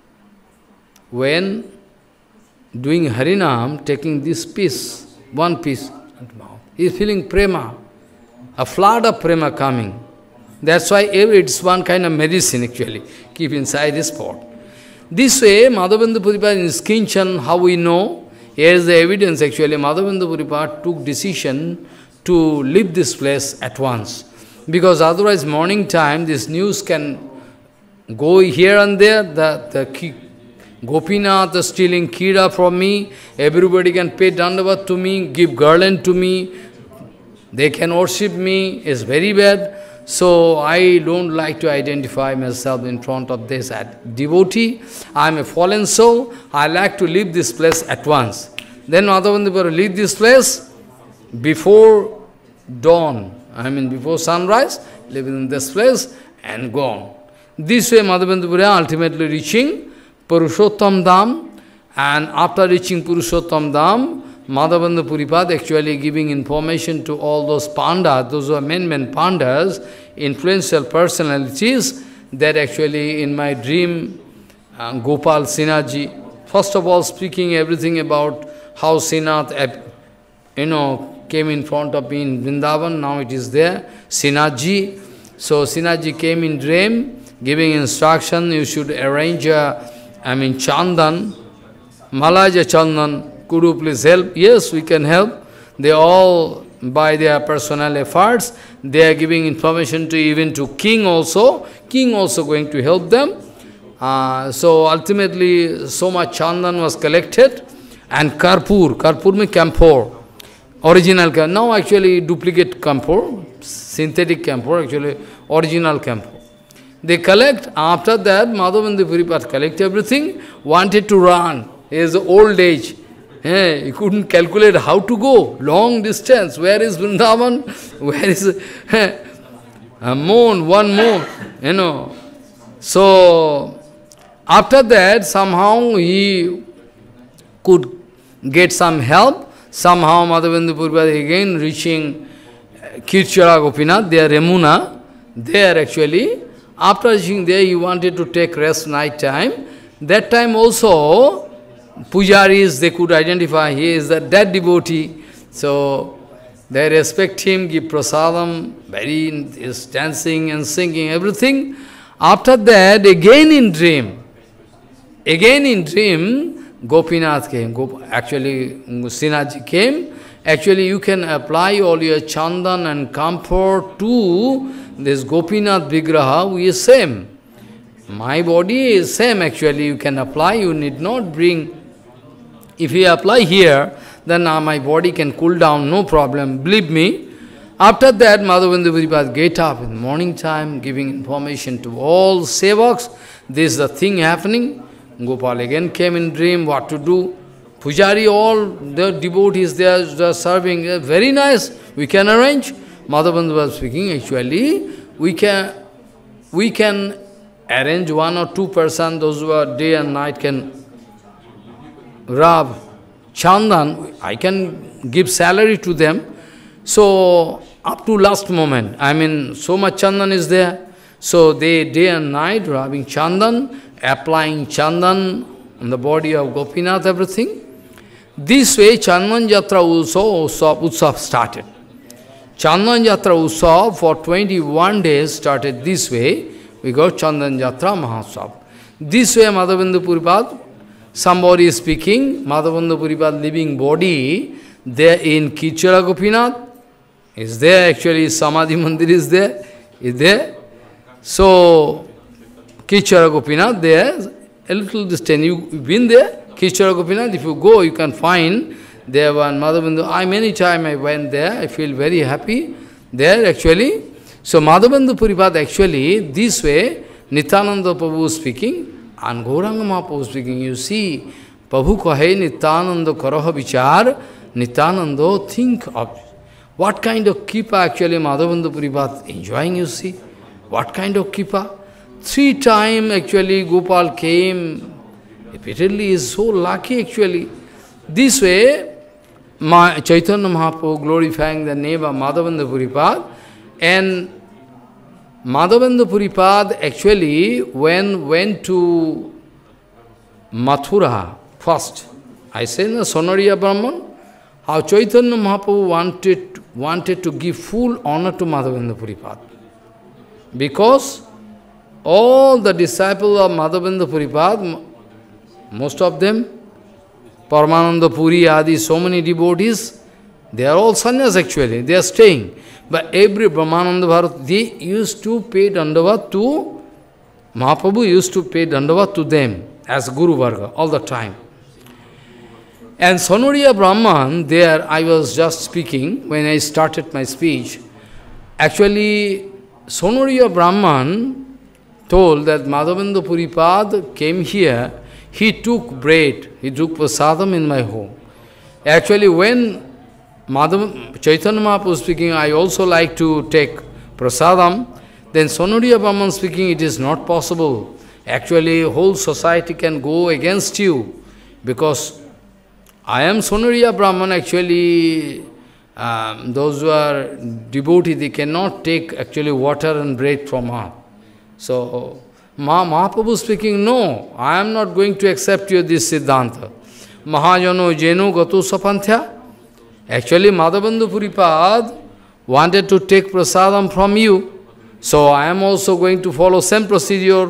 when doing Harinam, taking this piece, one piece, he is feeling prema, a flood of prema coming. That's why it's one kind of medicine actually, keep inside this pot. This way, Madhavendra Puripad in his Kinchan, how we know, here is the evidence actually, Madhavendra Puripad took decision to leave this place at once. Because otherwise morning time, this news can go here and there, the, the Gopinath is stealing kira from me, everybody can pay dandavat to me, give garland to me, they can worship me, it's very bad. So I don't like to identify myself in front of this devotee. I am a fallen soul, I like to leave this place at once. Then Madhavendra Puripad leave this place before dawn, I mean before sunrise, live in this place and gone. This way Madhavendra Puripad ultimately reaching Purushottam Dham, and after reaching Purushottam Dham, Madhavendra Puripad actually giving information to all those pandas, those who are men, men pandas, influential personalities, that actually in my dream, uh, Gopal Sinaji, first of all speaking everything about how Sinath, you know, came in front of me in Vrindavan, now it is there, Sinaji. So Sinaji came in dream, giving instruction, you should arrange a, I mean Chandan, Malaja Chandan, could you please help? Yes, we can help. They all, by their personal efforts, they are giving information to even to king also. King also going to help them. Uh, so ultimately, so much chandan was collected. And karpur, karpur means camphor. Original camphor. Now actually duplicate camphor, synthetic camphor, actually original camphor. They collect. After that, Madhavendra Puripad collect everything, wanted to run. He is old age. Eh, he couldn't calculate how to go, long distance. Where is Vrindavan? Where is eh, a moon, one moon, you know. So, after that, somehow he could get some help. Somehow Madhavendra Puripad again reaching Kirchara Gopinath, there Remuna, there actually. After reaching there, he wanted to take rest night time. That time also, Pujaris, they could identify, he is a dead devotee. So, they respect him, give prasadam, very, is dancing and singing, everything. After that, again in dream, again in dream, Gopinath came. Gop actually, Sinaji came. Actually, you can apply all your chandan and camphor to this Gopinath Vigraha, who is same. My body is same actually, you can apply, you need not bring. If you apply here, then uh, my body can cool down, no problem, believe me. After that, Madhavendra Puripad get up in the morning time, giving information to all sevaks. This is the thing happening. Gopal again came in dream, what to do. Pujari, all the devotees, they are, they are serving, very nice, we can arrange. Madhavendra was speaking, actually, we can, we can arrange one or two person, those who are day and night can rub chandan, I can give salary to them. So, up to last moment, I mean, so much chandan is there. So, they day and night rubbing chandan, applying chandan on the body of Gopinath, everything. This way, Chandan Jatra Utsav, Utsav started. Chandan Jatra Utsav for twenty-one days started this way. We got Chandan Jatra Mahotsav. This way, Madhavendra Puripad, somebody is speaking, Madhavendra Puripad living body, there in Kirchara Gopinath, is there actually, Samadhi Mandir is there, is there. So, Kirchara Gopinath, there, a little distance, you've been there, Kirchara Gopinath, if you go, you can find there one Madhavendra. I many times I went there, I feel very happy there actually. So Madhavendra Puripad actually, this way, Nityananda Prabhu speaking, and Gauranga Mahaprabhu speaking, you see, Prabhu kahe Nityananda karaha vichar, Nityananda think of what kind of kripa actually Madhavendra Puripad enjoying, you see. What kind of kripa? Three times actually Gopal came, repeatedly, is so lucky actually. This way, Ma Chaitanya Mahaprabhu glorifying the name of Madhavendra Puripad, and Madhavendra Puripad actually when went to Mathura first, I say the Sonariya Brahman, how Chaitanya Mahaprabhu wanted, wanted to give full honor to Madhavendra Puripad. Because all the disciples of Madhavendra Puripad, most of them, Paramananda Puri, Adi, so many devotees, they are all sannyas actually, they are staying. But every Brahmananda Bharat, they used to pay dandavat to, Mahaprabhu used to pay dandavat to them as Guru Varga all the time. And Sonoriya Brahman, there I was just speaking when I started my speech. Actually, Sonoriya Brahman told that Madhavendra Puripad came here, he took bread, he took prasadam in my home. Actually, when Madhav, Chaitanya Mahaprabhu was speaking, I also like to take prasadam, then Sonoriya Brahman speaking, it is not possible. Actually, whole society can go against you, because I am Sonoriya Brahman, actually, um, those who are devotees, they cannot take actually water and bread from her. So, Mahaprabhu speaking, no, I am not going to accept you this Siddhanta. Mahajano jeno gato sapanthya. Actually, Madhavendra Puripad wanted to take prasadam from you, so I am also going to follow same procedure.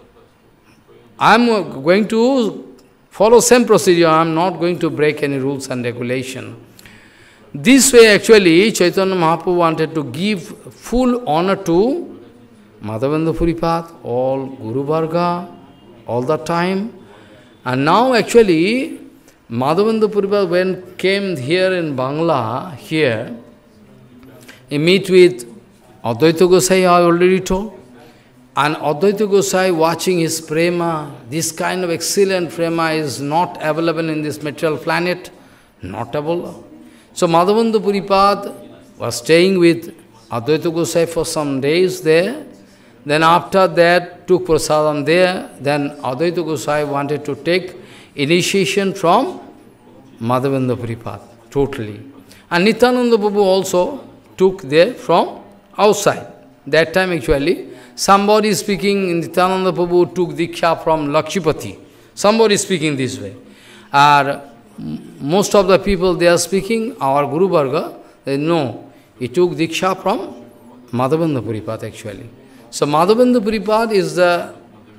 I am going to follow same procedure, I am not going to break any rules and regulation. This way actually, Chaitanya Mahaprabhu wanted to give full honor to Madhavendra Puripad, all Guru Varga, all the time. And now actually, Madhavendra Puripad, when came here in Bangla, here, he meet with Advaita Gosai, I already told. And Advaita Gosai watching his prema, this kind of excellent prema is not available in this material planet, not available. So Madhavendra Puripad was staying with Advaita Gosai for some days there. Then after that, took prasadam there. Then Advaita Gosai wanted to take initiation from Madhavendra Puripad, totally. And Nityananda Prabhu also took there from outside. That time actually, somebody speaking, Nityananda Prabhu took Diksha from Lakshmipati. Somebody speaking this way. And most of the people they are speaking, our Guru Varga, they know, he took Diksha from Madhavendra Puripad actually. So Madhavendra Puripad is the,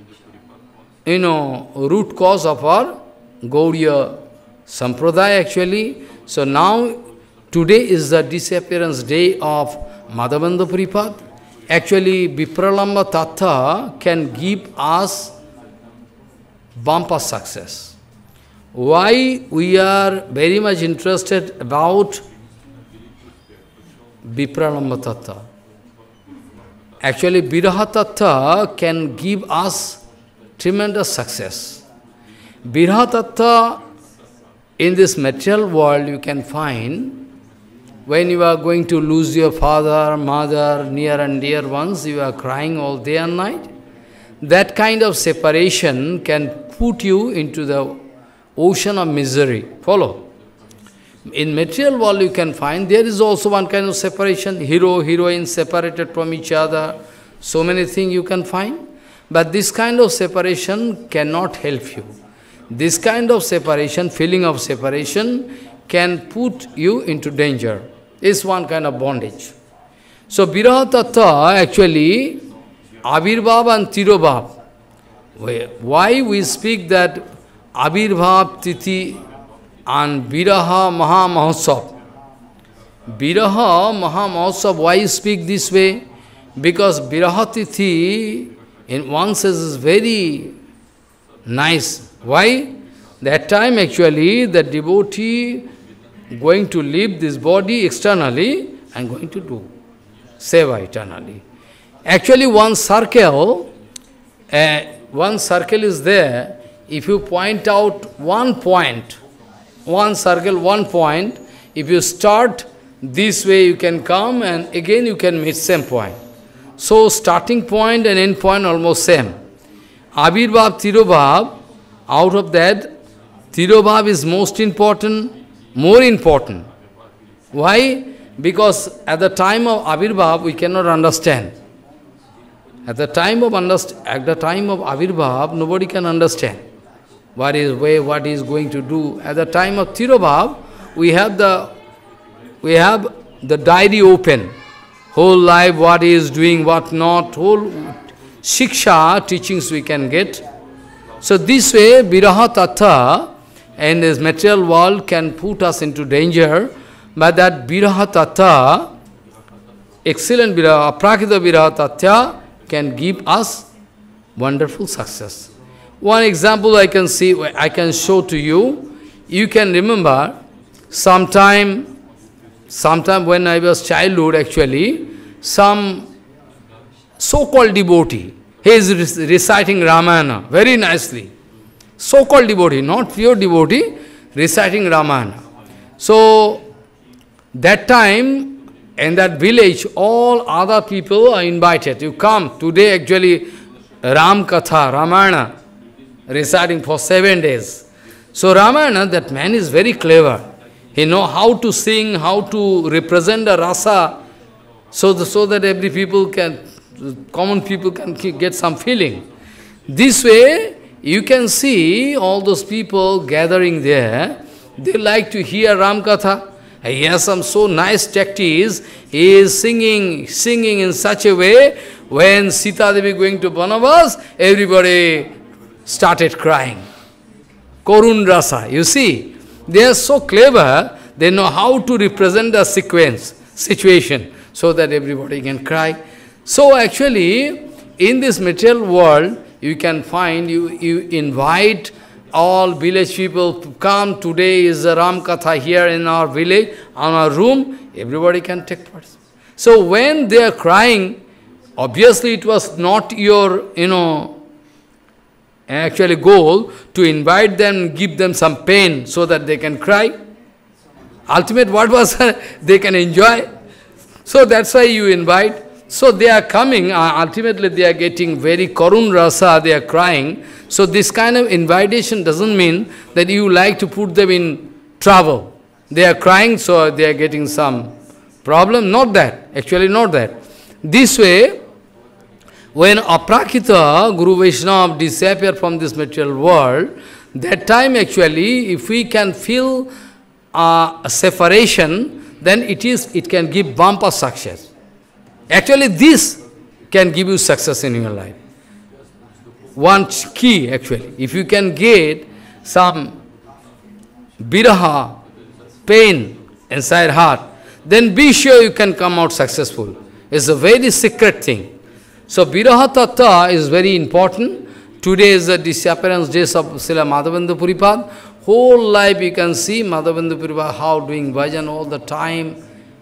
you know, root cause of our Gaudiya Sampradaya actually. So now, today is the disappearance day of Madhavendra Puripad. Actually, Vipralamba Tattva can give us bumper success. Why we are very much interested about Vipralamba Tattva? Actually, Viraha Tattva can give us tremendous success. Viraha Tattva, in this material world, you can find when you are going to lose your father, mother, near and dear ones, you are crying all day and night. That kind of separation can put you into the ocean of misery. Follow? In material world you can find, there is also one kind of separation, hero, heroine separated from each other, so many things you can find. But this kind of separation cannot help you. This kind of separation, feeling of separation, can put you into danger. It's one kind of bondage. So Viraha Tattva actually, Avirbhav and Tirobhav. Why we speak that Avirbhav Tithi and Viraha Maha Mahotsav? Viraha Maha Mahotsav, why speak this way? Because Viraha Tithi, in one sense, is very nice. Why? That time actually, the devotee going to leave this body externally and going to do seva eternally. Actually, one circle, uh, one circle is there. if you point out one point, one circle, one point, if you start this way you can come and again you can meet same point. So starting point and end point almost same. Avirbhav, Tirobhav, out of that, Tirobhav is most important, more important. Why? Because at the time of Avirbhav we cannot understand. At the time of underst at the time of Avirbhav, nobody can understand what is way, what he is going to do. At the time of Tirobhav, we have the we have the diary open. Whole life, what he is doing, what not, whole shiksha, teachings we can get. So this way, Viraha Tattva and this material world can put us into danger, but that Viraha Tattva, excellent Viraha, Aprakita Viraha Tattva, can give us wonderful success. One example I can see, I can show to you. You can remember, sometime, sometime when I was childhood actually, some so-called devotee, he is reciting Ramayana very nicely. So-called devotee, not pure devotee, reciting Ramayana. So, that time, in that village, all other people are invited. You come, today actually, Ram Katha, Ramayana, reciting for seven days. So Ramayana, that man is very clever. He knows how to sing, how to represent the rasa, so, the, so that every people can, common people can get some feeling. This way, you can see all those people gathering there, they like to hear Ram Katha. He has some so nice tactics. He is singing, singing in such a way, when Sita Devi going to Banavas, everybody started crying. Korun Rasa, you see, they are so clever, they know how to represent the sequence, situation, so that everybody can cry. So actually, in this material world, you can find, you, you invite all village people to come. Today is the Ram Katha here in our village, on our room, everybody can take part. So when they are crying, obviously it was not your, you know, actually goal to invite them, give them some pain so that they can cry. Ultimate what was they can enjoy. So that's why you invite. So they are coming, uh, ultimately they are getting very Karun Rasa, they are crying. So this kind of invitation doesn't mean that you like to put them in trouble. They are crying, so they are getting some problem. Not that, actually not that. This way, when Aprakita, Guru Vaishnava disappear from this material world, that time actually, if we can feel uh, a separation, then it is it can give bumper success. Actually, this can give you success in your life. One key, actually. If you can get some viraha, pain inside heart, then be sure you can come out successful. It's a very secret thing. So, viraha tattva is very important. Today is the disappearance days of Srila Madhavendra Puripad. Whole life you can see Madhavendra Puripad how doing bhajan all the time.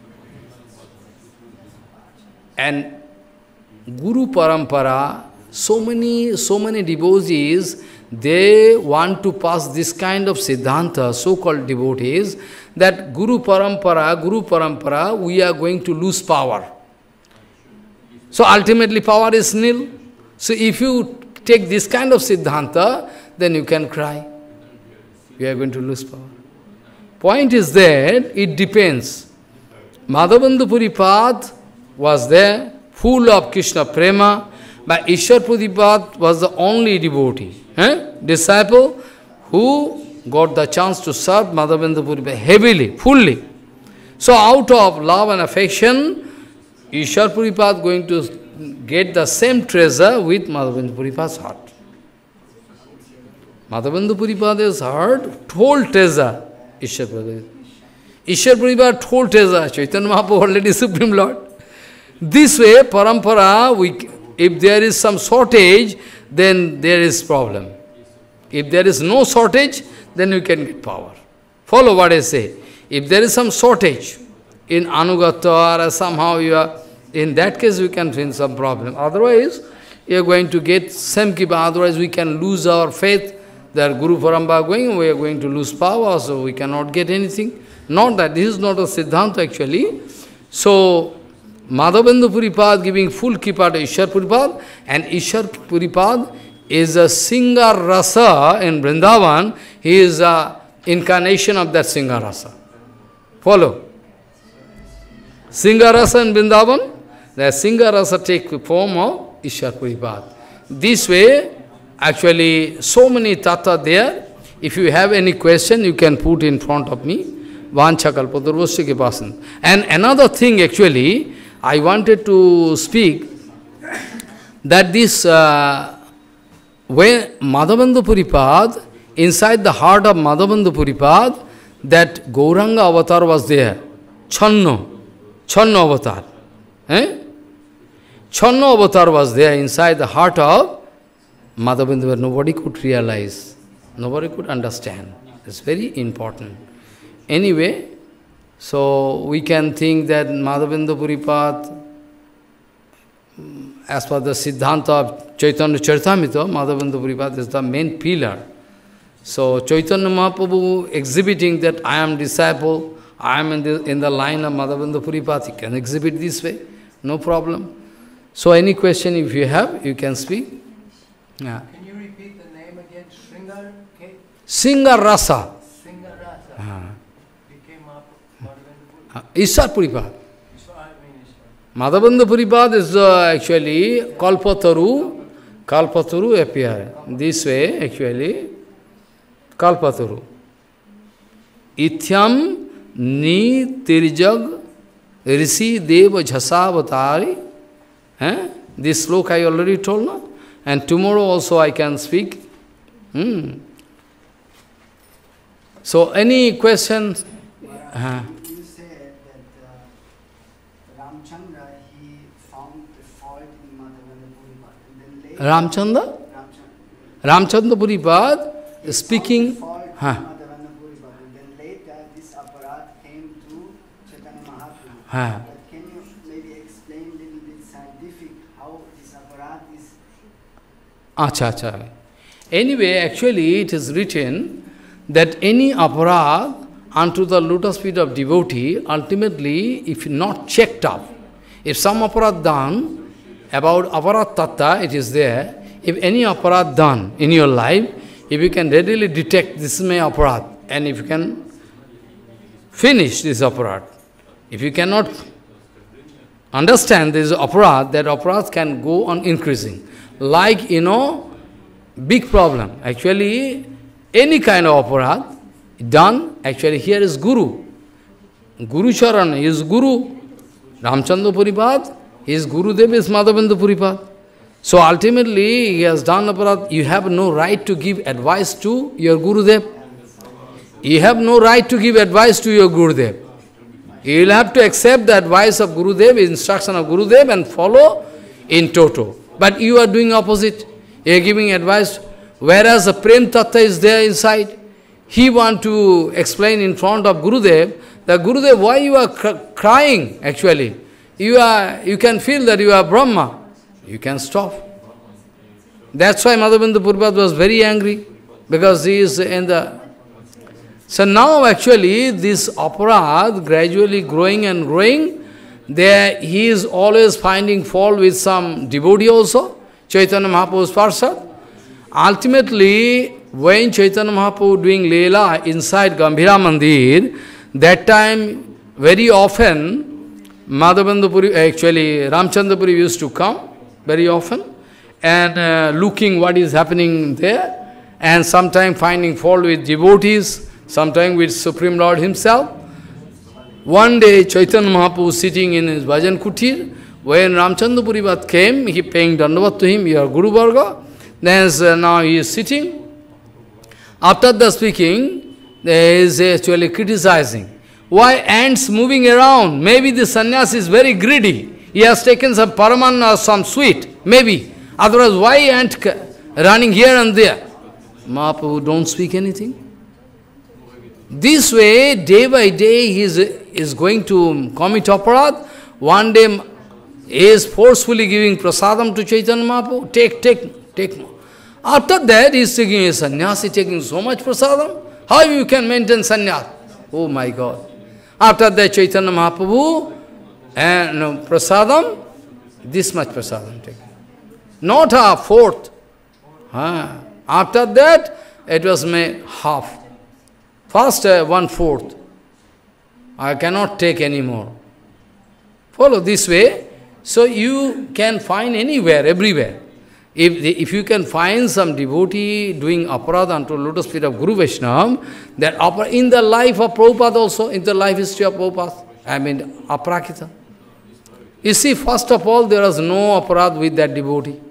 And Guru Parampara, so many, so many devotees, they want to pass this kind of Siddhanta, so-called devotees, that Guru Parampara, Guru Parampara, we are going to lose power. So ultimately power is nil. So if you take this kind of Siddhanta, then you can cry. You are going to lose power. Point is that it depends. Madhavendra Puripad was there, full of Krishna prema, but Ishwar Puripad was the only devotee, eh? disciple, who got the chance to serve Madhavendra Puripad heavily, fully. So out of love and affection, Ishwar Puripad going to get the same treasure with Madhavendra Puripad's heart. Madhavendra Puripad's heart, whole treasure, Ishwar Puripad. Ishwar Puripad, whole treasure, Chaitanya Mahaprabhu already Supreme Lord. This way, parampara, we, if there is some shortage, then there is problem. If there is no shortage, then you can get power. Follow what I say. If there is some shortage in Anugata or somehow you are, in that case we can find some problem. Otherwise, you are going to get same kipa, otherwise we can lose our faith. that Guru Parambara going, we are going to lose power, so we cannot get anything. Not that, this is not a Siddhanta actually. So, Madhavendra Puripad giving full kripa to Ishwar Puripad, and Ishwar Puripad is a Singar Rasa in Vrindavan. He is an incarnation of that Singar Rasa. Follow? Singar Rasa in Vrindavan, the Singar Rasa take form of Ishwar Puripad. This way, actually, so many tattva there. If you have any question, you can put in front of me. Vancha kalpatarvasya ke pasan. And another thing, actually, I wanted to speak that this, uh, when Madhavendra Puripad, inside the heart of Madhavendra Puripad, that Gauranga avatar was there. Channo. Channo avatar. Eh? Channo avatar was there inside the heart of Madhavendra, where nobody could realize, nobody could understand. It's very important. Anyway, so we can think that Madhavendra Puripad, as per the Siddhanta of Chaitanya Charitamrita, Madhavendra Puripad is the main pillar. So Chaitanya Mahaprabhu exhibiting that I am disciple, I am in the, in the line of Madhavendra Puripad, he can exhibit this way, no problem. So any question if you have, you can speak. Yeah. Can you repeat the name again? Sringar? Okay. Singar Rasa. Singar Rasa. Uh, Became Madhavendra uh, Ishwar Puripad. Puripad. Madhavendra Puripad is uh, actually Kalpataru. Kalpataru appear. This way actually. Kalpataru. Ithyam ni tirjag rishi deva jhasavatari. Eh? This sloka I already told now. And tomorrow also I can speak. Hmm. So, any questions? Uh, you said that uh, Ramchandra, he found the fault in Madhavendra Puripad. And then later, Ramchandra? Ramchandra, Ramchandra Puripad speaking. Fault in Huh. Madhavendra Puripad. And then later, this aparat came to Chaitanya Mahaprabhu. Huh. But can you maybe explain a little bit scientific how this aparat is? Acha, acha. Anyway, actually it is written that any aparad unto the lotus feet of devotee, ultimately, if not checked up, if some aparad done, about aparad tattva, it is there, if any aparad done in your life, if you can readily detect this is my aparad, and if you can finish this aparad, if you cannot understand this aparad, that aparad can go on increasing. Like, you know, big problem. Actually, any kind of aparad done, actually here is Guru. Guru Charan is Guru. Ramchandra Puripad, his Guru Dev is Madhavendra Puripad. So ultimately, he has done aparad. You have no right to give advice to your Guru Dev. You have no right to give advice to your Guru Dev. You will have to accept the advice of Guru Dev, instruction of Guru Dev, and follow in toto. But you are doing opposite. You are giving advice, whereas the Prem Tattva is there inside. He want to explain in front of Gurudev, that Gurudev, why you are cr crying actually? You are, you can feel that you are Brahma. You can stop. That's why Madhavendra Puripad was very angry, because he is in the... So now actually this aparad gradually growing and growing, there he is always finding fault with some devotee also, Chaitanya Mahaprabhu's Parsad. Ultimately, when Chaitanya Mahaprabhu doing Leela inside Gambhira Mandir, that time very often Madhavendra Puri, actually Ramchandra Puri used to come very often and uh, looking what is happening there, and sometimes finding fault with devotees, sometimes with Supreme Lord himself. One day Chaitanya Mahaprabhu sitting in his Bhajan Kutir, when Ramchandra Puripad came, he paying Dandavat to him, your Guru Varga. Then uh, now he is sitting. After the speaking, there is actually criticizing. Why ants moving around? Maybe the sannyas is very greedy. He has taken some paraman or some sweet, maybe. Otherwise, why ant running here and there? Mahaprabhu don't speak anything. This way, day by day, he is, is going to commit aparad. One day, he is forcefully giving prasadam to Chaitanya Mahaprabhu. Take, take, take more. After that, he is taking a sannyas, he is taking so much prasadam. How you can maintain sannyas? Oh my God. After that, Chaitanya Mahaprabhu, and no, prasadam, this much prasadam taken. Not a fourth. Ah. After that, it was made half. First, uh, one-fourth. I cannot take any more. Follow this way. So you can find anywhere, everywhere. If, the, if you can find some devotee doing aparadha unto lotus feet of Guru Vaishnava, that in the life of Prabhupada also, in the life history of Prabhupada, I mean aprakita. You see, first of all, there was no aparadha with that devotee.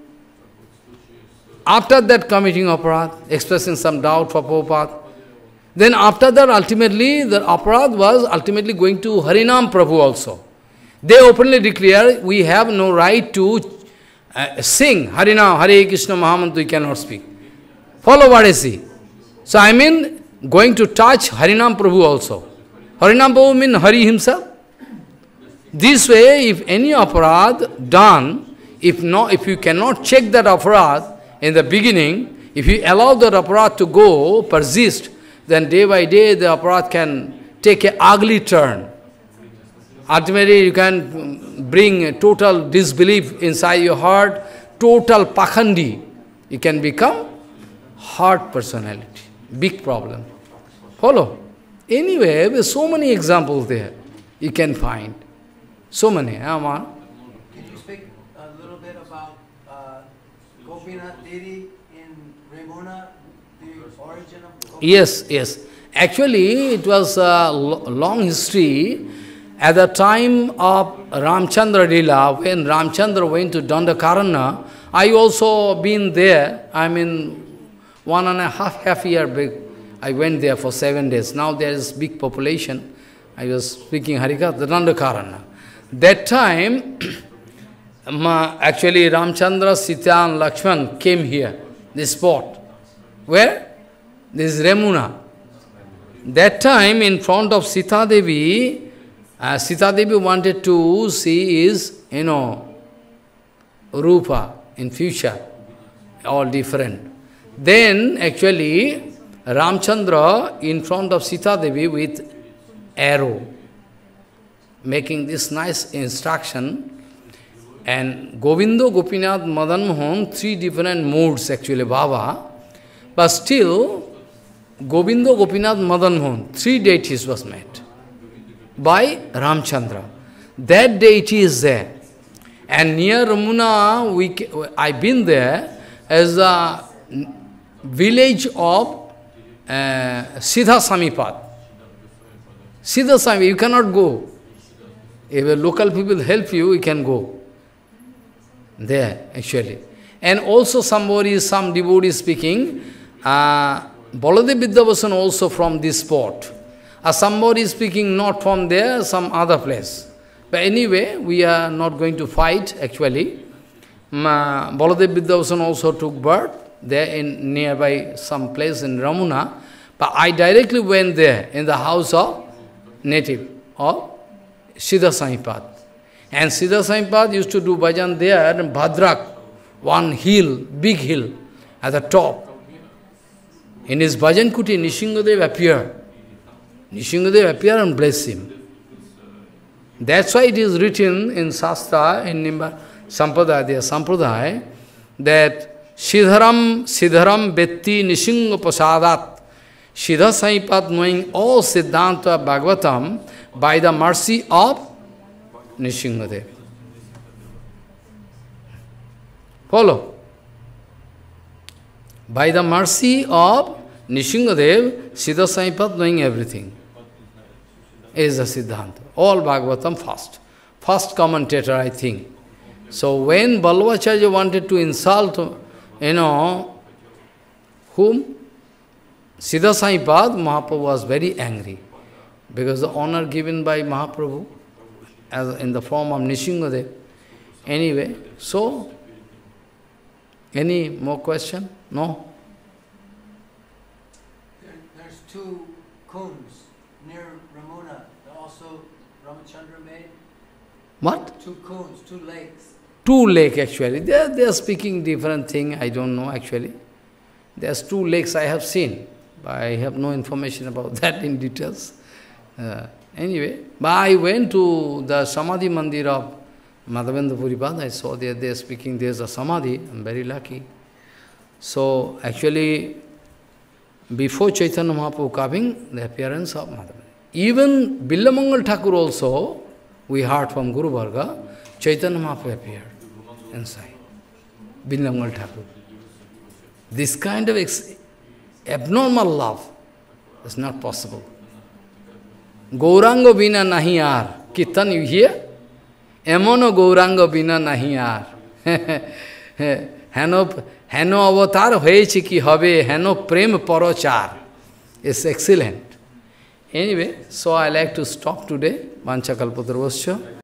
After that, committing aparadha, expressing some doubt for Prabhupada. Then after that, ultimately, the aparadha was ultimately going to Harinam Prabhu also. They openly declare, we have no right to uh, sing Harinam, Hare Krishna Mahamantra, we cannot speak. Follow what I see. So I mean, going to touch Harinam Prabhu also. Harinam Prabhu means Hari himself. This way, if any aparadha done, if not, if you cannot check that aparadha in the beginning, if you allow that aparadha to go, persist, then day by day the aparadha can take an ugly turn. Ultimately, you can bring a total disbelief inside your heart, total pakhandi. You can become hard personality, big problem. Follow? Anyway, there's so many examples there you can find. So many. Amar. Can you speak a little bit about uh, Gopinath Diri in Ramuna, the origin of Gopinath? Yes, yes. Actually, it was a long history. At the time of Ramchandra Lila, when Ramchandra went to Dandakaranya, I also been there. I mean, one and a half, half year big. I went there for seven days. Now there is big population. I was speaking Harikatha, the Dandakaranya. That time, actually Ramchandra, Sita and Lakshman came here, this spot. Where? This is Ramuna. That time, in front of Sita Devi, Uh, Sita Devi wanted to see is, you know, Rupa in future, all different. Then, actually, Ramchandra in front of Sita Devi with arrow, making this nice instruction. And Govindo, Gopinath, Madan Mohan, three different modes actually, Baba. But still, Govindo, Gopinath, Madan Mohan, three deities was met by Ramchandra. That deity is there. And near Ramuna, we, I've been there as a village of uh, Siddha Samipad. Siddha Samipad, you cannot go. If a local people help you, you can go there, actually. And also somebody, some devotee speaking, uh, Baladev Vidyabhasan also from this spot. Uh, somebody is speaking not from there, some other place. But anyway, we are not going to fight, actually. Ma, Baladev Vidyabhasan also took birth there in nearby some place in Ramuna. But I directly went there in the house of native of Siddha Saipad. And Siddha Saipad used to do bhajan there in Bhadrak, one hill, big hill, at the top. In his bhajan kuti, Nishingadev appeared. Nishingadev appeared and blessed him. That's why it is written in Shastra, in Nimba Sampradaya, the Sampradaya, that Siddharam, Siddharam Vetti Nishinga Pasadat, Siddha Saipad knowing all Siddhanta Bhagavatam by the mercy of Nishingadev. Follow? By the mercy of Nishingadev, Siddha Saipad knowing everything. Is the Siddhanta. All Bhagavatam first. First commentator, I think. So when Ballavacharya wanted to insult, you know, whom? Siddha Saipad, Mahaprabhu was very angry. Because the honor given by Mahaprabhu, as in the form of Nishingadev. Anyway, so, any more question? No? There, there's two kunds near Ramuna, that also Ramachandra made. What? Two kunds, two lakes. Two lake actually. They are, they are speaking different thing, I don't know actually. There's two lakes I have seen. I have no information about that in details. Uh, anyway, but I went to the Samadhi Mandir of Madhavendra Puripada. I saw there they are speaking, there's a Samadhi. I'm very lucky. So, actually, before Chaitanya Mahaprabhu coming, the appearance of Madhavendra. Even Billamangal Thakur also, we heard from Guru Varga, Chaitanya Mahaprabhu appeared inside. Billamangal Thakur. This kind of ex abnormal love is not possible. Gaurango bina nahi aar. Kirtan, you hear? Emono Gaurango bina nahi aar. Heno, heno avatar hoyechi ki hobe, heno prem parochar. It's excellent. Anyway, so I like to stop today. Vancha kalpatarvasya.